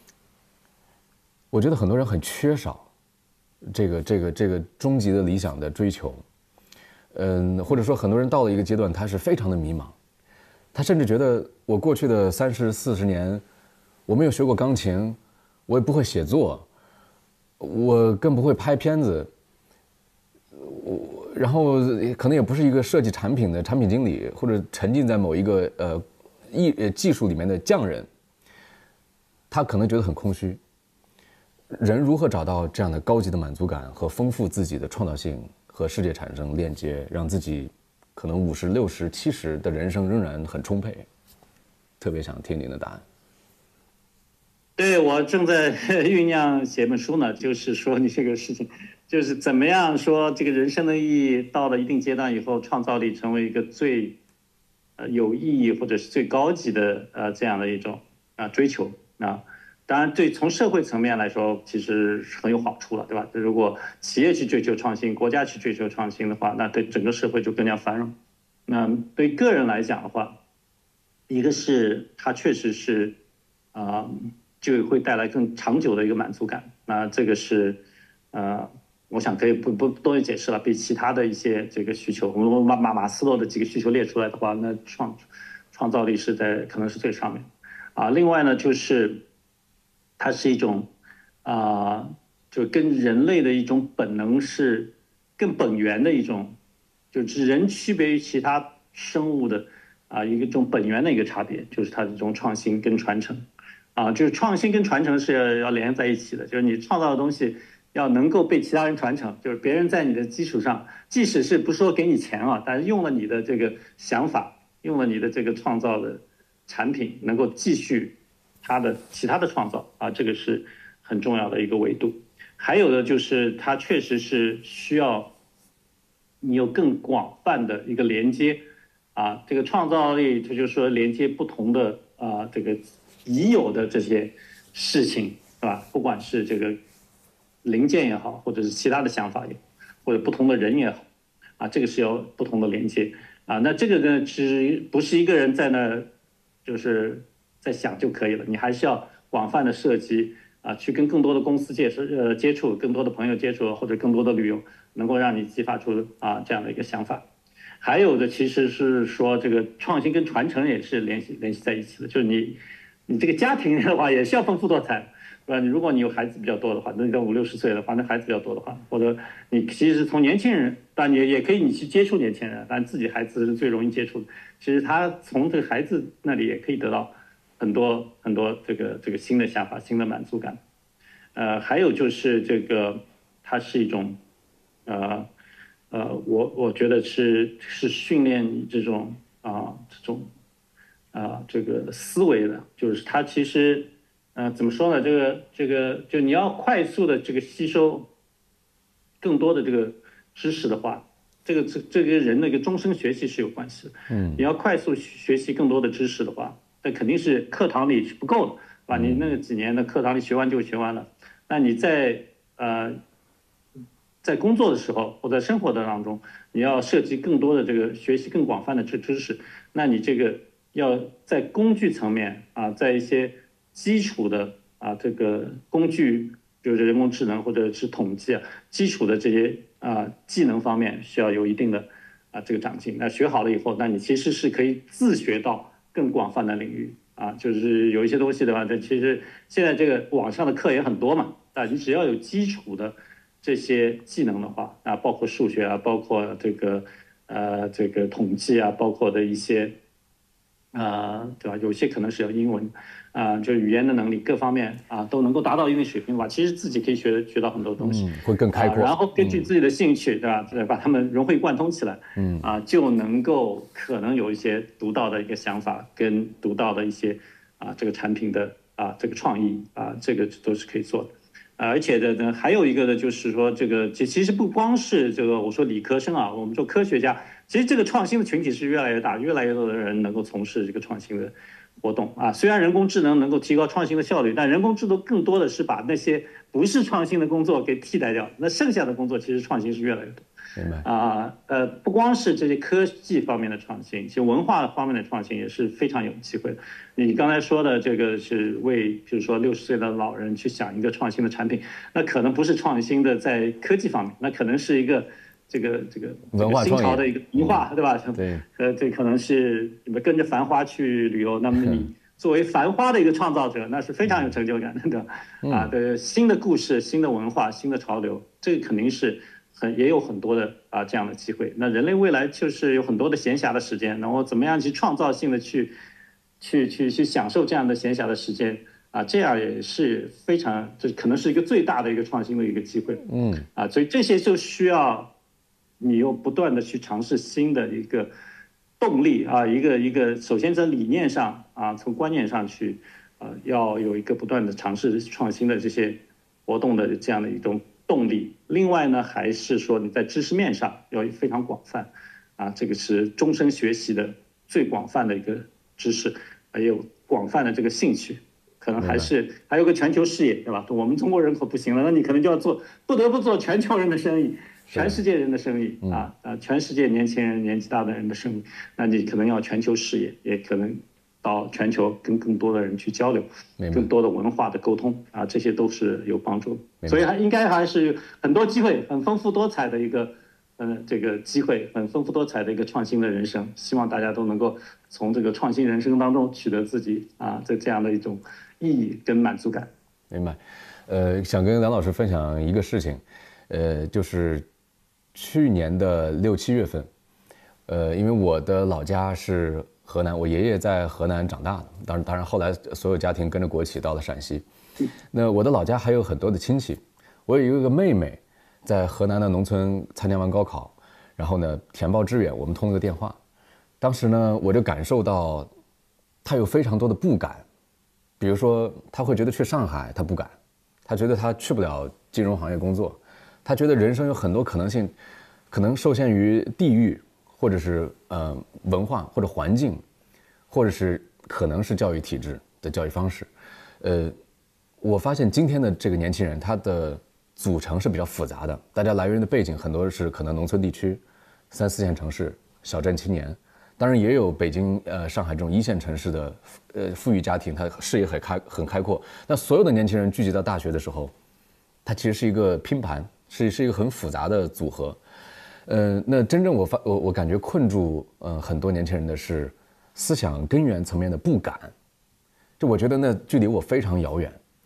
我觉得很多人很缺少这个这个这个终极的理想的追求，嗯，或者说很多人到了一个阶段，他是非常的迷茫，他甚至觉得我过去的三十四十年，我没有学过钢琴，我也不会写作，我更不会拍片子，我然后可能也不是一个设计产品的产品经理，或者沉浸在某一个呃。艺呃技术里面的匠人，他可能觉得很空虚。人如何找到这样的高级的满足感和丰富自己的创造性和世界产生链接，让自己可能五十六十七十的人生仍然很充沛？特别想听您的答案。 对，我正在酝酿写本书呢，就是说你这个事情，就是怎么样说这个人生的意义到了一定阶段以后，创造力成为一个最。呃，有意义或者是最高级的呃这样的一种啊追求啊，当然对从社会层面来说，其实是很有好处了，对吧？如果企业去追求创新，国家去追求创新的话，那对整个社会就更加繁荣。那对个人来讲的话，一个是它确实是啊、呃，就会带来更长久的一个满足感。那这个是呃。我想可以不不多解释了，比其他的一些这个需求，我们马马马斯洛的几个需求列出来的话，那创创造力是在可能是最上面啊。另外呢，就是它是一种啊，就跟人类的一种本能是更本源的一种，就是人区别于其他生物的啊一个种本源的一个差别，就是它的这种创新跟传承啊，就是创新跟传承是要要连在一起的，就是你创造的东西。要能够被其他人传承，就是别人在你的基础上，即使是不说给你钱啊，但是用了你的这个想法，用了你的这个创造的产品，能够继续他的其他的创造啊，这个是很重要的一个维度。还有的就是它确实是需要你有更广泛的一个连接啊，这个创造力，它就是说连接不同的啊这个已有的这些事情，是吧？不管是这个。零件也好，或者是其他的想法也好，或者不同的人也好，啊，这个是要不同的连接啊。那这个呢，其实不是一个人在那，就是在想就可以了，你还是要广泛的涉及啊，去跟更多的公司接触，呃，接触更多的朋友接触，或者更多的旅游，能够让你激发出啊这样的一个想法。还有的其实是说，这个创新跟传承也是联系联系在一起的，就是你你这个家庭的话也是要丰富多彩。 对吧？你如果你有孩子比较多的话，那你到五六十岁的话，那孩子比较多的话，或者你其实从年轻人，当然也也可以你去接触年轻人，但自己孩子是最容易接触的。其实他从这个孩子那里也可以得到很多很多这个这个新的想法、新的满足感。呃，还有就是这个，它是一种，呃呃，我我觉得是是训练你这种啊、这种啊、这个思维的，就是它其实。呃，怎么说呢？这个这个，就你要快速的这个吸收更多的这个知识的话，这个这这个人的一个终身学习是有关系的。嗯，你要快速学习更多的知识的话，那肯定是课堂里是不够的，把你那个几年的课堂里学完就学完了。那你在呃在工作的时候或者生活的当中，你要涉及更多的这个学习更广泛的知知识，那你这个要在工具层面啊，在一些基础的啊，这个工具，就是人工智能或者是统计啊，基础的这些啊技能方面需要有一定的啊这个长进。那学好了以后，那你其实是可以自学到更广泛的领域啊，就是有一些东西的话，这其实现在这个网上的课也很多嘛，啊，你只要有基础的这些技能的话啊，包括数学啊，包括这个呃这个统计啊，包括的一些。啊、呃，对吧？有些可能是有英文，啊、呃，就语言的能力各方面啊，都能够达到一定水平的话，其实自己可以学学到很多东西， 嗯、会更开阔、 啊。然后根据自己的兴趣，嗯、对吧？再把它们融会贯通起来，嗯，啊，就能够可能有一些独到的一个想法，跟独到的一些啊这个产品的啊这个创意啊，这个都是可以做的。啊，而且呢，还有一个呢，就是说这个其其实不光是这个我说理科生啊，我们说科学家。其实这个创新的群体是越来越大，越来越多的人能够从事这个创新的活动啊。虽然人工智能能够提高创新的效率，但人工智能更多的是把那些不是创新的工作给替代掉。那剩下的工作其实创新是越来越多。 明白啊，呃，不光是这些科技方面的创新，其实文化方面的创新也是非常有机会的。你刚才说的这个是为，比如说六十岁的老人去想一个创新的产品，那可能不是创新的在科技方面，那可能是一个。这个这个文化新潮的一个文化，对吧？ 对， 呃，这可能是你们跟着繁花去旅游，那么你作为繁花的一个创造者，那是非常有成就感的，嗯、啊，对，新的故事、新的文化、新的潮流，这个肯定是很也有很多的啊这样的机会。那人类未来就是有很多的闲暇的时间，然后怎么样去创造性的去去去去享受这样的闲暇的时间啊，这样也是非常，这可能是一个最大的一个创新的一个机会。嗯，啊，所以这些就需要。你又不断的去尝试新的一个动力啊，一个一个，首先从理念上啊，从观念上去，呃，要有一个不断的尝试创新的这些活动的这样的一种动力。另外呢，还是说你在知识面上要非常广泛，啊，这个是终身学习的最广泛的一个知识，还有广泛的这个兴趣。可能还是还有个全球视野，对吧？我们中国人口不行了，那你可能就要做，不得不做全球人的生意。全世界人的生意啊啊，全世界年轻人、年纪大的人的生意，那你可能要全球视野，也可能到全球跟更多的人去交流，更多的文化的沟通啊，这些都是有帮助。所以还应该还是很多机会，很丰富多彩的一个，嗯、呃，这个机会，很丰富多彩的一个创新的人生。希望大家都能够从这个创新人生当中取得自己啊这这样的一种意义跟满足感。 明白，呃，想跟梁老师分享一个事情，呃，就是。去年的六七月份，呃，因为我的老家是河南，我爷爷在河南长大的，当然，当然后来所有家庭跟着国企到了陕西。那我的老家还有很多的亲戚，我有一个妹妹，在河南的农村参加完高考，然后呢填报志愿，我们通了个电话，当时呢我就感受到，她有非常多的不敢，比如说她会觉得去上海她不敢，她觉得她去不了金融行业工作。他觉得人生有很多可能性，可能受限于地域，或者是呃文化或者环境，或者是可能是教育体制的教育方式。呃，我发现今天的这个年轻人，他的组成是比较复杂的，大家来源的背景很多是可能农村地区、三四线城市、小镇青年，当然也有北京、呃上海这种一线城市的呃富裕家庭，他视野很开很开阔。那所有的年轻人聚集到大学的时候，它其实是一个拼盘。是是一个很复杂的组合，呃，那真正我发我我感觉困住呃很多年轻人的是思想根源层面的不敢，就我觉得那距离我非常遥远，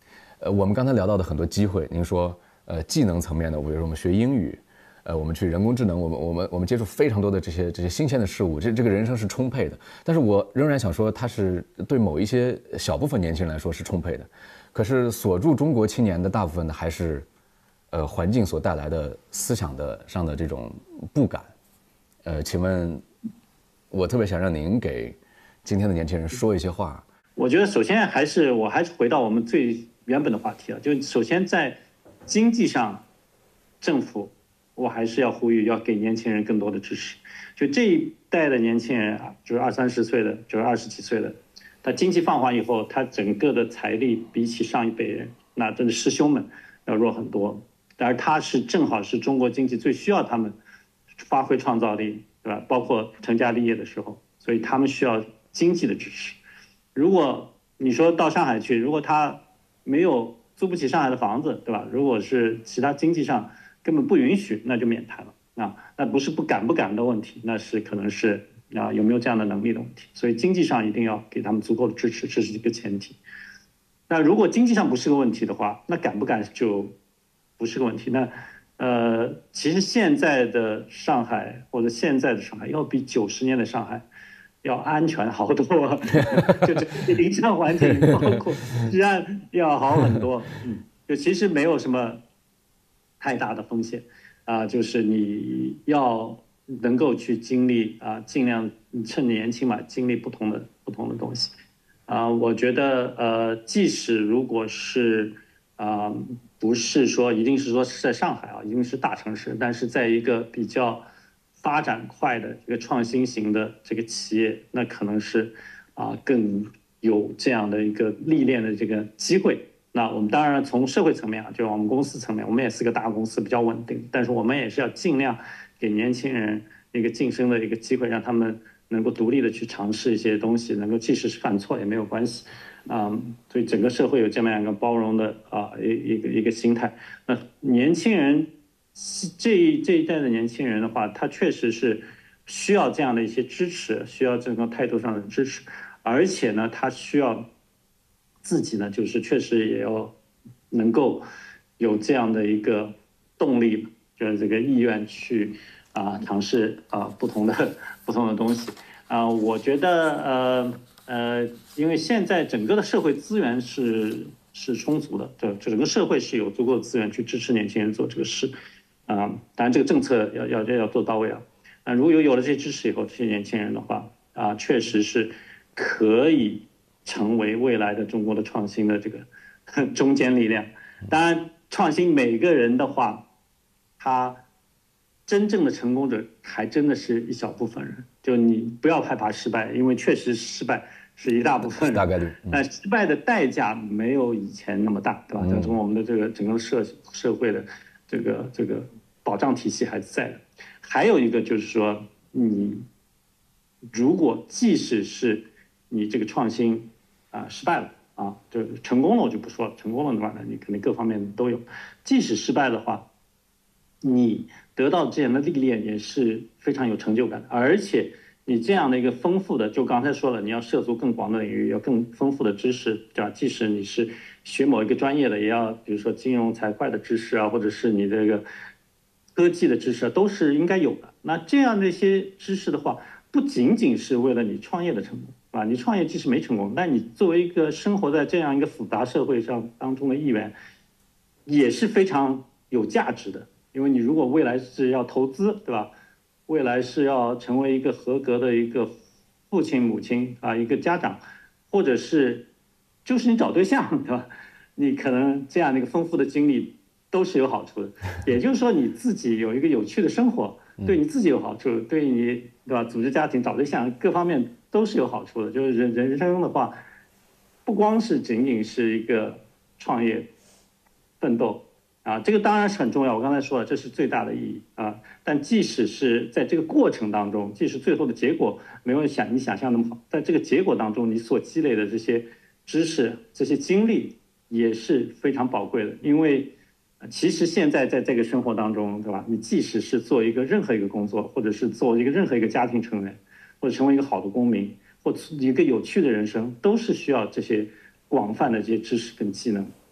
呃，我们刚才聊到的很多机会，您说，呃，技能层面的，比如说我们学英语，呃，我们去人工智能，我们我们我们接触非常多的这些这些新鲜的事物，这这个人生是充沛的。但是我仍然想说，它是对某一些小部分年轻人来说是充沛的，可是锁住中国青年的大部分的还是，呃，环境所带来的思想的上的这种不敢。呃，请问，我特别想让您给今天的年轻人说一些话。 我觉得首先还是我还是回到我们最原本的话题啊，就首先在经济上，政府我还是要呼吁要给年轻人更多的支持。就这一代的年轻人啊，就是二三十岁的，就是二十几岁的，他经济放缓以后，他整个的财力比起上一辈人，那真的师兄们要弱很多。而他是正好是中国经济最需要他们发挥创造力，对吧？包括成家立业的时候，所以他们需要经济的支持。如果你说到上海去，如果他没有租不起上海的房子，对吧？如果是其他经济上根本不允许，那就免谈了啊。那不是不敢不敢的问题，那是可能是啊有没有这样的能力的问题。所以经济上一定要给他们足够的支持，这是一个前提。那如果经济上不是个问题的话，那敢不敢就不是个问题。那呃，其实现在的上海或者现在的上海要比九十年的上海要安全好多，就这个营商环境包括治安要好很多。嗯，就其实没有什么太大的风险啊、就是你要能够去经历啊、尽量趁年轻嘛，经历不同的不同的东西啊、我觉得呃，即使如果是啊、不是说一定是说是在上海啊，一定是大城市，但是在一个比较发展快的这个创新型的这个企业，那可能是啊、更有这样的一个历练的这个机会。那我们当然从社会层面啊，就是我们公司层面，我们也是个大公司，比较稳定，但是我们也是要尽量给年轻人一个晋升的一个机会，让他们能够独立的去尝试一些东西，能够即使是犯错也没有关系。啊、嗯，所以整个社会有这么样一个包容的啊一一个一个心态。那年轻人这一这一代的年轻人的话，他确实是需要这样的一些支持，需要这种态度上的支持，而且呢，他需要自己呢，就是确实也要能够有这样的一个动力，就是这个意愿去啊、尝试啊、不同的不同的东西啊、我觉得呃。呃，因为现在整个的社会资源是是充足的，这整个社会是有足够的资源去支持年轻人做这个事，啊、当然这个政策要要要做到位啊。啊，如果有有了这些支持以后，这些年轻人的话啊，确实是可以成为未来的中国的创新的这个中坚力量。当然，创新每个人的话，他真正的成功者还真的是一小部分人。就你不要害怕失败，因为确实失败是一大部分人， 大概率， 嗯、但失败的代价没有以前那么大，对吧？就从我们的这个整个社社会的这个这个保障体系还是在的。还有一个就是说，你如果即使是你这个创新啊、失败了啊，就成功了我就不说了，成功了的话呢，你肯定各方面都有。即使失败的话，你得到这样的历练也是非常有成就感的，而且你这样的一个丰富的，就刚才说了，你要涉足更广的领域，要更丰富的知识，对吧？即使你是学某一个专业的，也要比如说金融财会的知识啊，或者是你这个科技的知识啊，都是应该有的。那这样的一些知识的话，不仅仅是为了你创业的成功啊，你创业即使没成功，但你作为一个生活在这样一个复杂社会上当中的一员，也是非常有价值的。因为你如果未来是要投资，对吧？未来是要成为一个合格的一个父亲、母亲啊，一个家长，或者是就是你找对象，对吧？你可能这样的一个丰富的经历都是有好处的。也就是说，你自己有一个有趣的生活，对你自己有好处，对你对吧？组织家庭、找对象各方面都是有好处的。就是人人生的话，不光是仅仅是一个创业奋斗。啊，这个当然是很重要。我刚才说了，这是最大的意义啊。但即使是在这个过程当中，即使最后的结果没有想你想象那么好，在这个结果当中，你所积累的这些知识、这些经历也是非常宝贵的。因为其实现在在这个生活当中，对吧？你即使是做一个任何一个工作，或者是做一个任何一个家庭成员，或者成为一个好的公民，或一个有趣的人生，都是需要这些广泛的这些知识跟技能。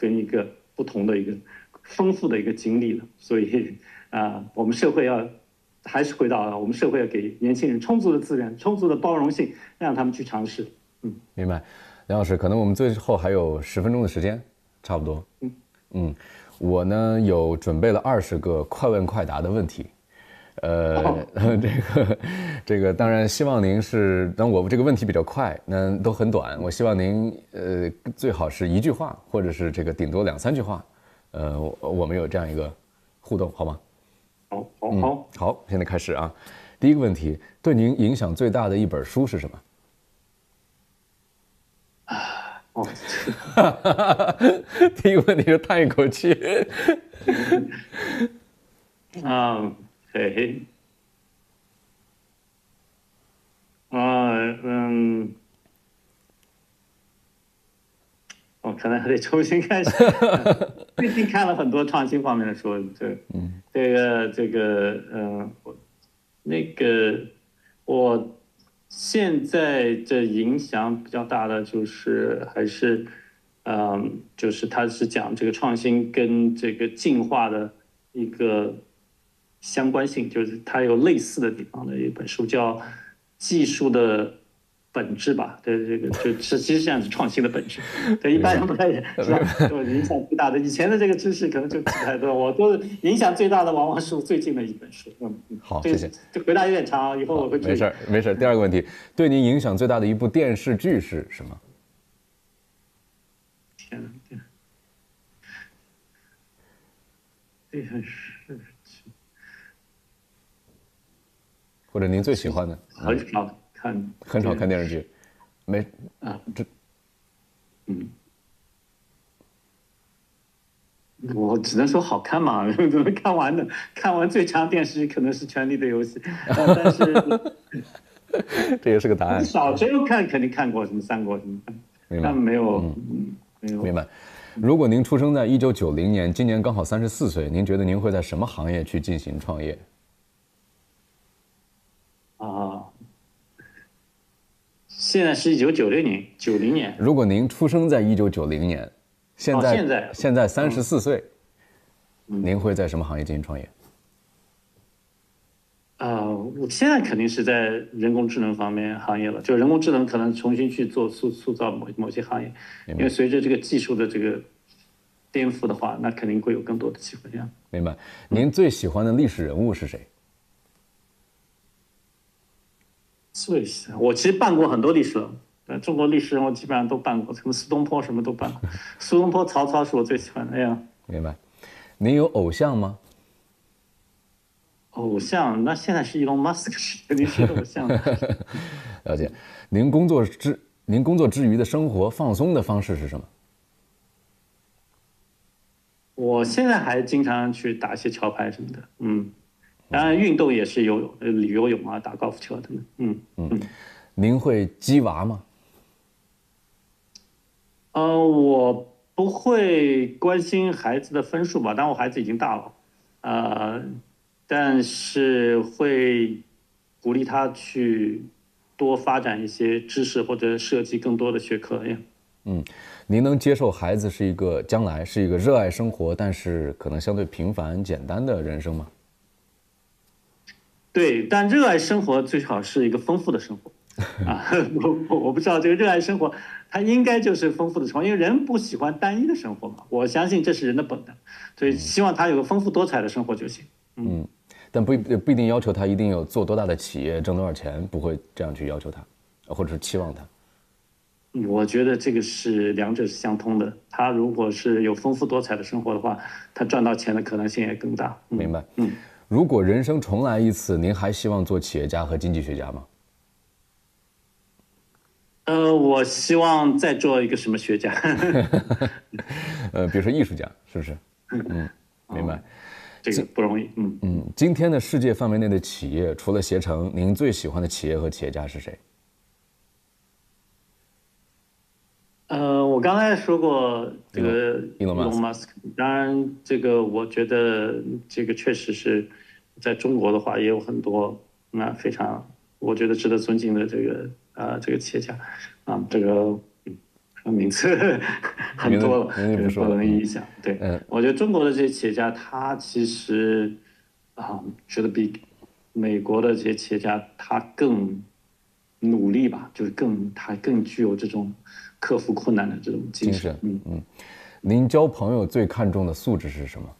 跟一个不同的一个丰富的一个经历的，所以啊、呃，我们社会要还是回到啊，我们社会要给年轻人充足的资源、充足的包容性，让他们去尝试。嗯， 明白。梁老师，可能我们最后还有十分钟的时间，差不多。嗯嗯，我呢有准备了二十个快问快答的问题。呃，哦、这个，这个当然希望您是，当我这个问题比较快，那都很短。我希望您呃最好是一句话，或者是这个顶多两三句话，呃，我我们有这样一个互动，好吗？ 好，好，好、 嗯，好，现在开始啊。第一个问题，对您影响最大的一本书是什么？ 啊，哦， 第一个问题是叹一口气。 啊。对，啊，嗯，我可能还得重新开始。最近看了很多创新方面的书，这，嗯，这个，这个，嗯，我，那个，我现在这影响比较大的就是还是，嗯，就是它是讲这个创新跟这个进化的一个。相关性就是它有类似的地方的一本书，叫《技术的本质》吧。对，这个就实际上是创新的本质。对，一般人不太知道，就影响最大的。以前的这个知识可能就不太多，我都影响最大的往往是最近的一本书。嗯， 好，谢谢。 这回答有点长，以后我会。 没事没事。第二个问题，对您影响最大的一部电视剧是什么？ 天哪！电视。 或者您最喜欢的？ 很少看， 很少看电视剧，没啊， 这， 嗯，我只能说好看嘛，怎么看完的？看完最长电视剧可能是《权力的游戏》，但是这也是个答案。 小时候看肯定看过什么三国什么，但没有，嗯，没有。 明白。如果您出生在一九九零年，今年刚好三十四岁，您觉得您会在什么行业去进行创业？ 啊，现在是一九九六年，九零年。 如果您出生在一九九零年，现在、 哦、现在现在三十四岁，嗯、您会在什么行业进行创业？ 啊、呃，我现在肯定是在人工智能方面行业了，就人工智能可能重新去做塑塑造某某些行业，因为随着这个技术的这个颠覆的话，那肯定会有更多的机会呀。 明白。您最喜欢的历史人物是谁？ 最喜我其实办过很多历史了，呃，中国历史我基本上都办过，什么苏东坡什么都办过。苏东坡、曹操是我最喜欢的。哎呀， 明白。您有偶像吗？ 偶像？那现在是 Elon Musk， 肯定是偶像。 了解。您工作之您工作之余的生活放松的方式是什么？ 我现在还经常去打一些桥牌什么的，嗯。当然，运动也是游泳，呃，游泳啊，打高尔夫球等等。嗯嗯。 您会鸡娃吗？ 呃，我不会关心孩子的分数吧，但我孩子已经大了，呃，但是会鼓励他去多发展一些知识或者涉及更多的学科呀。 嗯，您能接受孩子是一个将来是一个热爱生活，但是可能相对平凡简单的人生吗？ 对，但热爱生活最好是一个丰富的生活啊！我我不知道这个热爱生活，它应该就是丰富的生活，因为人不喜欢单一的生活嘛。我相信这是人的本能，所以希望他有个丰富多彩的生活就行。 嗯，嗯但不不一定要求他一定有做多大的企业，挣多少钱，不会这样去要求他，或者是期望他。 我觉得这个是两者是相通的。他如果是有丰富多彩的生活的话，他赚到钱的可能性也更大。 嗯、明白。嗯。如果人生重来一次，您还希望做企业家和经济学家吗？ 呃，我希望再做一个什么学家？ 呃，比如说艺术家，是不是？嗯，明白。 这个不容易。嗯嗯。今天的世界范围内的企业，除了携程，您最喜欢的企业和企业家是谁？ 呃，我刚才说过这个 Elon Musk， 当然这个我觉得这个确实是在中国的话也有很多那非常我觉得值得尊敬的这个啊、呃、这个企业家啊，这个名字很多了， 名字不说了不能一一讲。对， 嗯我觉得中国的这些企业家，他其实啊，觉得比美国的这些企业家他更努力吧，就是更他更具有这种克服困难的这种精神。 精神，嗯嗯。您交朋友最看重的素质是什么？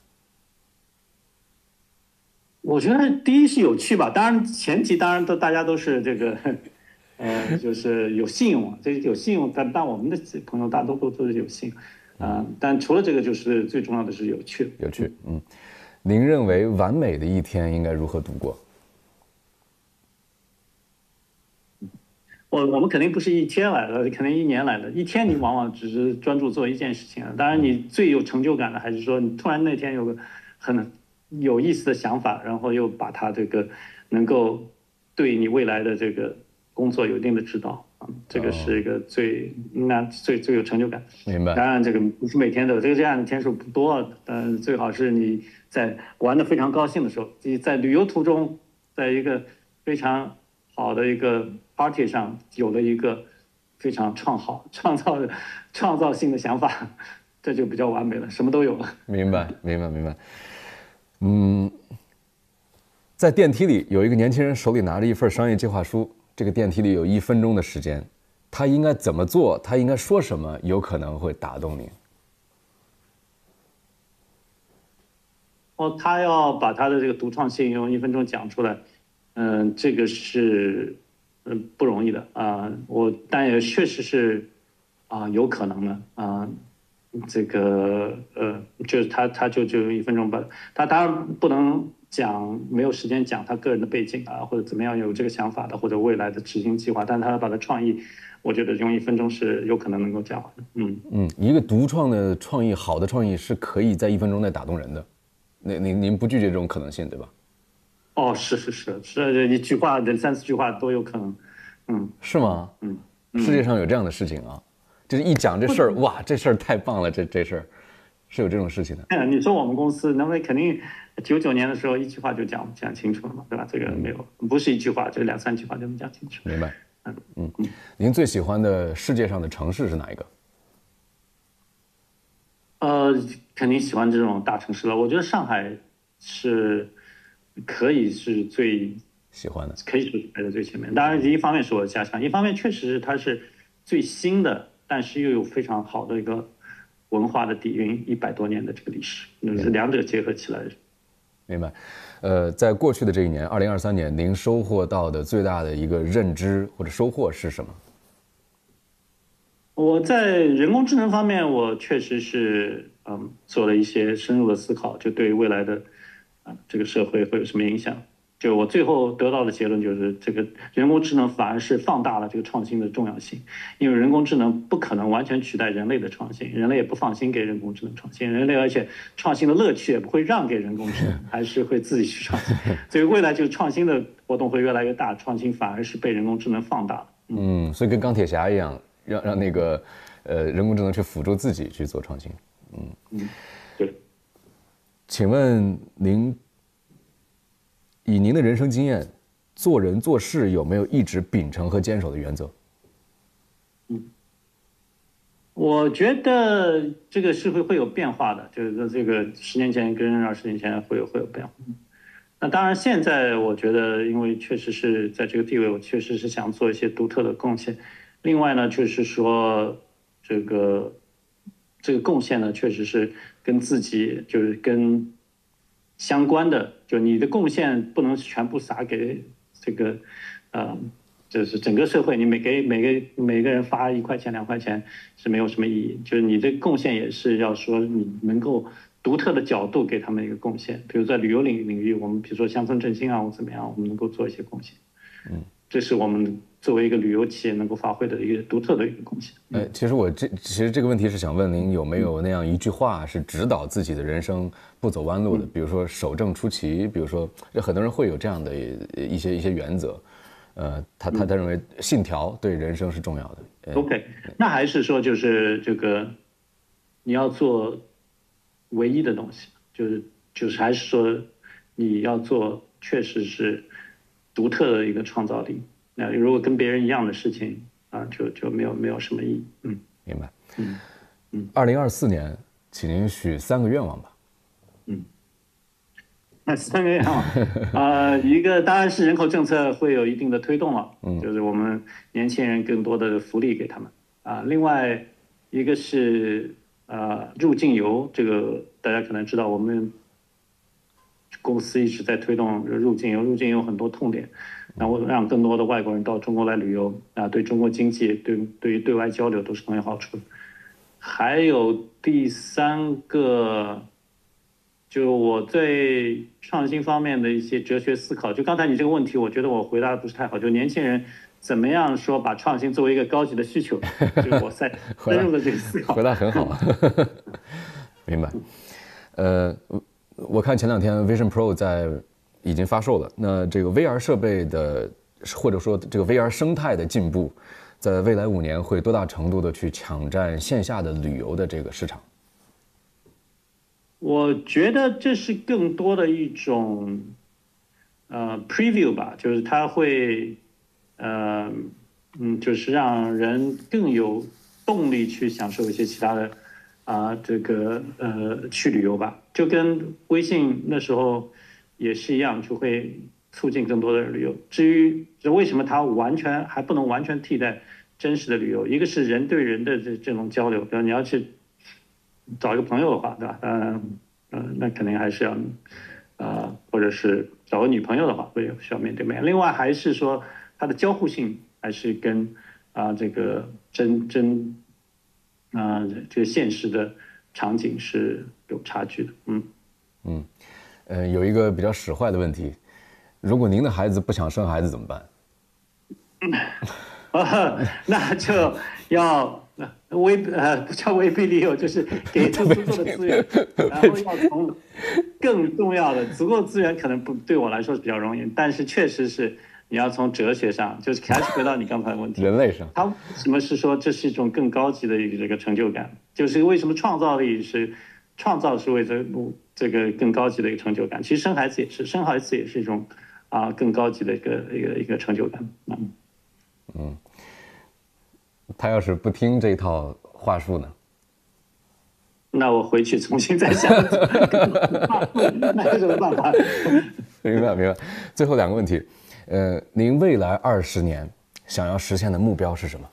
我觉得第一是有趣吧，当然前提当然都大家都是这个，呃，就是有信用啊，这有信用，但但我们的朋友大多数都是有信用，啊、呃，但除了这个，就是最重要的是有趣。 有趣，嗯。您认为完美的一天应该如何度过？ 我我们肯定不是一天来的，肯定一年来的。一天你往往只是专注做一件事情，当然你最有成就感的还是说你突然那天有个很有意思的想法，然后又把它这个能够对你未来的这个工作有一定的指导啊，这个是一个最那最最有成就感。 明白。 当然这个不是每天的，这个这样的天数不多，但最好是你在玩的非常高兴的时候，你在旅游途中，在一个非常好的一个 party 上有了一个非常创好创造创造性的想法，这就比较完美了，什么都有了。 明白，明白，明白。嗯，在电梯里有一个年轻人手里拿着一份商业计划书，这个电梯里有一分钟的时间，他应该怎么做？他应该说什么？有可能会打动您。 哦，他要把他的这个独创性用一分钟讲出来，嗯、呃，这个是嗯不容易的啊、呃。我但也确实是啊、呃、有可能的啊、呃，这个呃就是他他就就用一分钟把他当然不能讲没有时间讲他个人的背景啊或者怎么样有这个想法的或者未来的执行计划，但他把他创意，我觉得用一分钟是有可能能够讲完的。嗯嗯，一个独创的创意，好的创意是可以在一分钟内打动人的。那您您不拒绝这种可能性，对吧？ 哦，是是是是，一句话、两三四句话都有可能，嗯， 是吗？ 嗯， 世界上有这样的事情啊，就是一讲这事儿，哇，这事儿太棒了，这这事儿是有这种事情的。 哎，你说我们公司，那么肯定九九年的时候一句话就讲讲清楚了嘛，对吧？这个没有，不是一句话，就两三句话就能讲清楚。 明白。 嗯嗯，您最喜欢的世界上的城市是哪一个？ 呃，肯定喜欢这种大城市了。我觉得上海是可以是最喜欢的， 可以是排在最前面。当然，一方面是我的家乡，一方面确实是它是最新的，但是又有非常好的一个文化的底蕴，一百多年的这个历史，就是两者结合起来。 明白。呃，在过去的这一年，二零二三年，您收获到的最大的一个认知或者收获是什么？ 我在人工智能方面，我确实是嗯做了一些深入的思考，就对未来的啊、呃、这个社会会有什么影响。就我最后得到的结论就是，这个人工智能反而是放大了这个创新的重要性，因为人工智能不可能完全取代人类的创新，人类也不放心给人工智能创新，人类而且创新的乐趣也不会让给人工智能，还是会自己去创新。所以未来就是创新的活动会越来越大，创新反而是被人工智能放大了。 嗯, 嗯，所以跟钢铁侠一样。让让那个，呃，人工智能去辅助自己去做创新，嗯嗯，对。 请问您以您的人生经验，做人做事有没有一直秉承和坚守的原则？ 嗯，我觉得这个是会会有变化的，就是说这个十年前跟二十年前会有会有变化。那当然，现在我觉得，因为确实是在这个地位，我确实是想做一些独特的贡献。另外呢，就是说，这个这个贡献呢，确实是跟自己就是跟相关的，就你的贡献不能全部撒给这个，呃，就是整个社会，你每给每个每个人发一块钱两块钱是没有什么意义，就是你的贡献也是要说你能够独特的角度给他们一个贡献，比如在旅游领领域，我们比如说乡村振兴啊，或怎么样，我们能够做一些贡献，嗯。这是我们作为一个旅游企业能够发挥的一个独特的一个贡献。 呃，其实我这其实这个问题是想问您有没有那样一句话是指导自己的人生不走弯路的，比如说守正出奇，比如说很多人会有这样的一些一些原则，呃，他他他认为信条对人生是重要的。 OK， 那还是说就是这个你要做唯一的东西，就是就是还是说你要做确实是独特的一个创造力。那如果跟别人一样的事情啊，就就没有没有什么意义。嗯明白。 嗯嗯。 二零二四年，请您许三个愿望吧。 嗯。那三个愿望，啊，一个当然是人口政策会有一定的推动了，就是我们年轻人更多的福利给他们啊。另外一个是呃入境游，这个大家可能知道，我们公司一直在推动入境游，入境游有很多痛点，然后让更多的外国人到中国来旅游啊，对中国经济、对对于对外交流都是很有好处的。还有第三个。就我对创新方面的一些哲学思考，就刚才你这个问题，我觉得我回答的不是太好。就年轻人怎么样说把创新作为一个高级的需求，就我在深入的这个思考。 回答很好，明白。呃，我看前两天 Vision Pro 在已经发售了，那这个 V R 设备的或者说这个 V R 生态的进步，在未来五年会多大程度的去抢占线下的旅游的这个市场？ 我觉得这是更多的一种呃 preview 吧，就是它会呃嗯，就是让人更有动力去享受一些其他的啊、这个呃去旅游吧，就跟微信那时候也是一样，就会促进更多的旅游。至于为什么它完全还不能完全替代真实的旅游，一个是人对人的这这种交流，比如你要去找一个朋友的话，对吧？嗯嗯，那肯定还是要，呃，或者是找个女朋友的话，会需要面对面。另外还是说它的交互性还是跟啊、这个真真啊、这个现实的场景是有差距的。嗯嗯，呃，有一个比较使坏的问题，如果您的孩子不想生孩子怎么办？ 啊，那就要威呃不叫威逼利诱，就是给出足够的资源，然后要从更重要的足够资源可能不对我来说是比较容易，但是确实是你要从哲学上，就是还是回到你刚才的问题， 人类上， 他为什么是说这是一种更高级的一个这个成就感？就是为什么创造力是创造是为这这个更高级的一个成就感？其实生孩子也是，生孩子也是一种啊更高级的一个一个一个成就感。嗯。 嗯，他要是不听这套话术呢？ 那我回去重新再想，那有什么办法？ 明白明白。最后两个问题，呃，您未来二十年想要实现的目标是什么？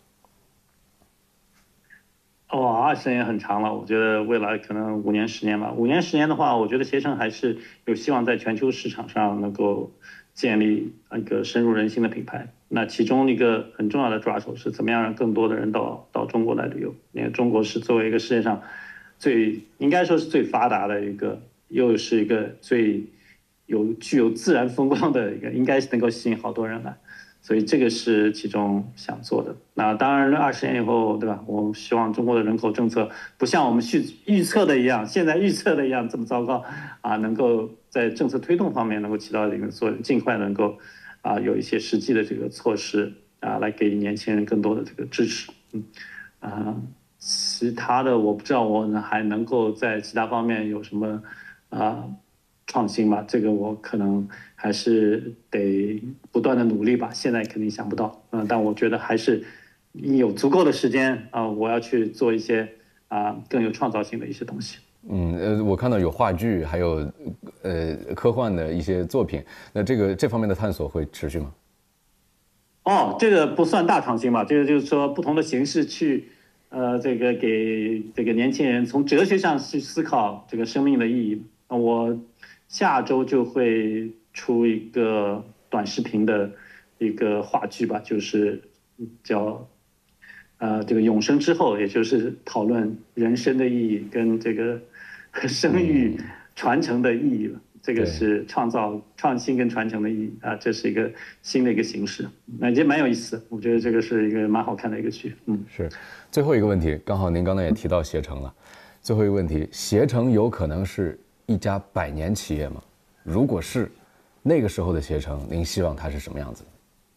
哦，二十年很长了，我觉得未来可能五年、十年吧。五年、十年的话，我觉得携程还是有希望在全球市场上能够建立一个深入人心的品牌。那其中一个很重要的抓手是怎么样让更多的人到到中国来旅游？因为中国是作为一个世界上最应该说是最发达的一个，又是一个最有具有自然风光的一个，应该是能够吸引好多人来。所以这个是其中想做的。那当然，二十年以后，对吧？我希望中国的人口政策不像我们去预测的一样，现在预测的一样这么糟糕啊，能够在政策推动方面能够起到一定的作用，尽快能够啊有一些实际的这个措施啊，来给年轻人更多的这个支持。嗯啊，其他的我不知道我还能够在其他方面有什么啊创新吧，这个我可能还是得不断的努力吧。现在肯定想不到，嗯、呃，但我觉得还是有足够的时间啊、呃，我要去做一些啊、呃、更有创造性的一些东西。 嗯，呃，我看到有话剧，还有呃科幻的一些作品，那这个这方面的探索会持续吗？ 哦，这个不算大创新吧，这个就是说不同的形式去，呃，这个给这个年轻人从哲学上去思考这个生命的意义。我下周就会出一个短视频的一个话剧吧，就是叫呃这个永生之后，也就是讨论人生的意义跟这个生育传承的意义了。这个是创造创新跟传承的意义啊，这是一个新的一个形式，那也蛮有意思的。我觉得这个是一个蛮好看的一个剧。嗯， 是。最后一个问题，刚好您刚才也提到携程了。最后一个问题，携程有可能是一家百年企业吗？如果是，那个时候的携程，您希望它是什么样子？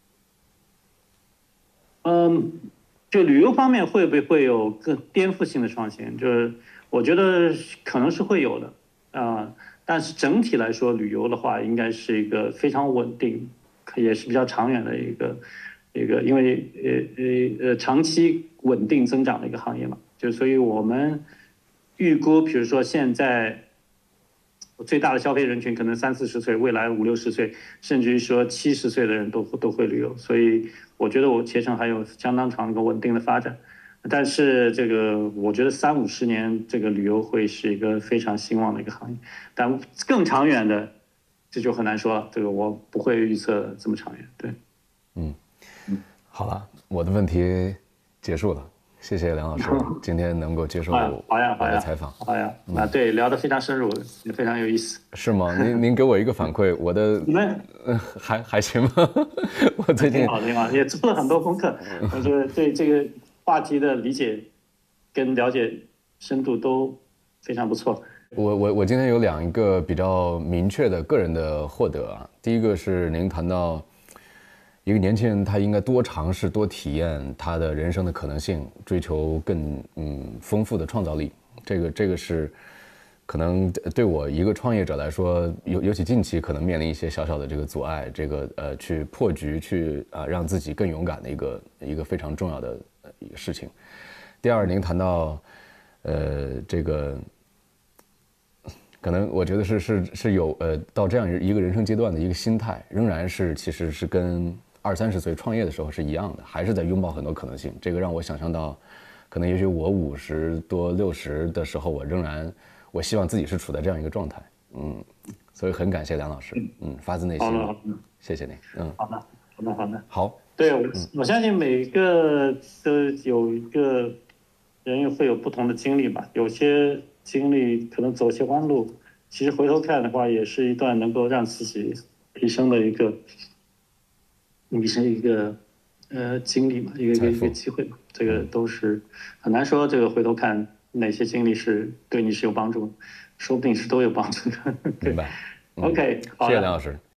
嗯，就旅游方面会不会有更颠覆性的创新？就是我觉得可能是会有的啊。呃但是整体来说，旅游的话，应该是一个非常稳定，也是比较长远的一个一个，因为呃呃呃长期稳定增长的一个行业嘛，就所以我们预估，比如说现在最大的消费人群可能三四十岁，未来五六十岁，甚至于说七十岁的人都都会旅游，所以我觉得我携程还有相当长一个稳定的发展。但是这个我觉得三五十年这个旅游会是一个非常兴旺的一个行业，但更长远的这就很难说了，这个我不会预测这么长远。对， 嗯，好了，我的问题结束了。谢谢梁老师今天能够接受我的采访。 好呀，啊对，聊得非常深入，也非常有意思。 是吗？您您给我一个反馈，我的你们嗯还还行吗？我最近挺好挺好，也做了很多功课，我觉得对这个话题的理解跟了解深度都非常不错。 我我我今天有两个比较明确的个人的获得啊，第一个是您谈到一个年轻人他应该多尝试多体验他的人生的可能性，追求更嗯丰富的创造力，这个这个是可能对我一个创业者来说，尤尤其近期可能面临一些小小的这个阻碍，这个呃去破局去啊、呃、让自己更勇敢的一个一个非常重要的一个事情。第二，您谈到呃这个。可能我觉得是是是有呃到这样一个人生阶段的一个心态，仍然是其实是跟二三十岁创业的时候是一样的，还是在拥抱很多可能性。这个让我想象到，可能也许我五十多六十的时候，我仍然我希望自己是处在这样一个状态。嗯，所以很感谢梁老师，嗯，发自内心， 好的， 谢谢您。嗯， 好的，好的，好的。 好， 对我我相信每个都有一个人会有不同的经历吧，有些经历可能走些弯路，其实回头看的话，也是一段能够让自己提升的一个，你是一个呃经历嘛，一个一个一个机会嘛，这个都是很难说。这个回头看哪些经历是对你是有帮助，说不定是都有帮助的。 明白。 OK，好， 谢谢梁老师。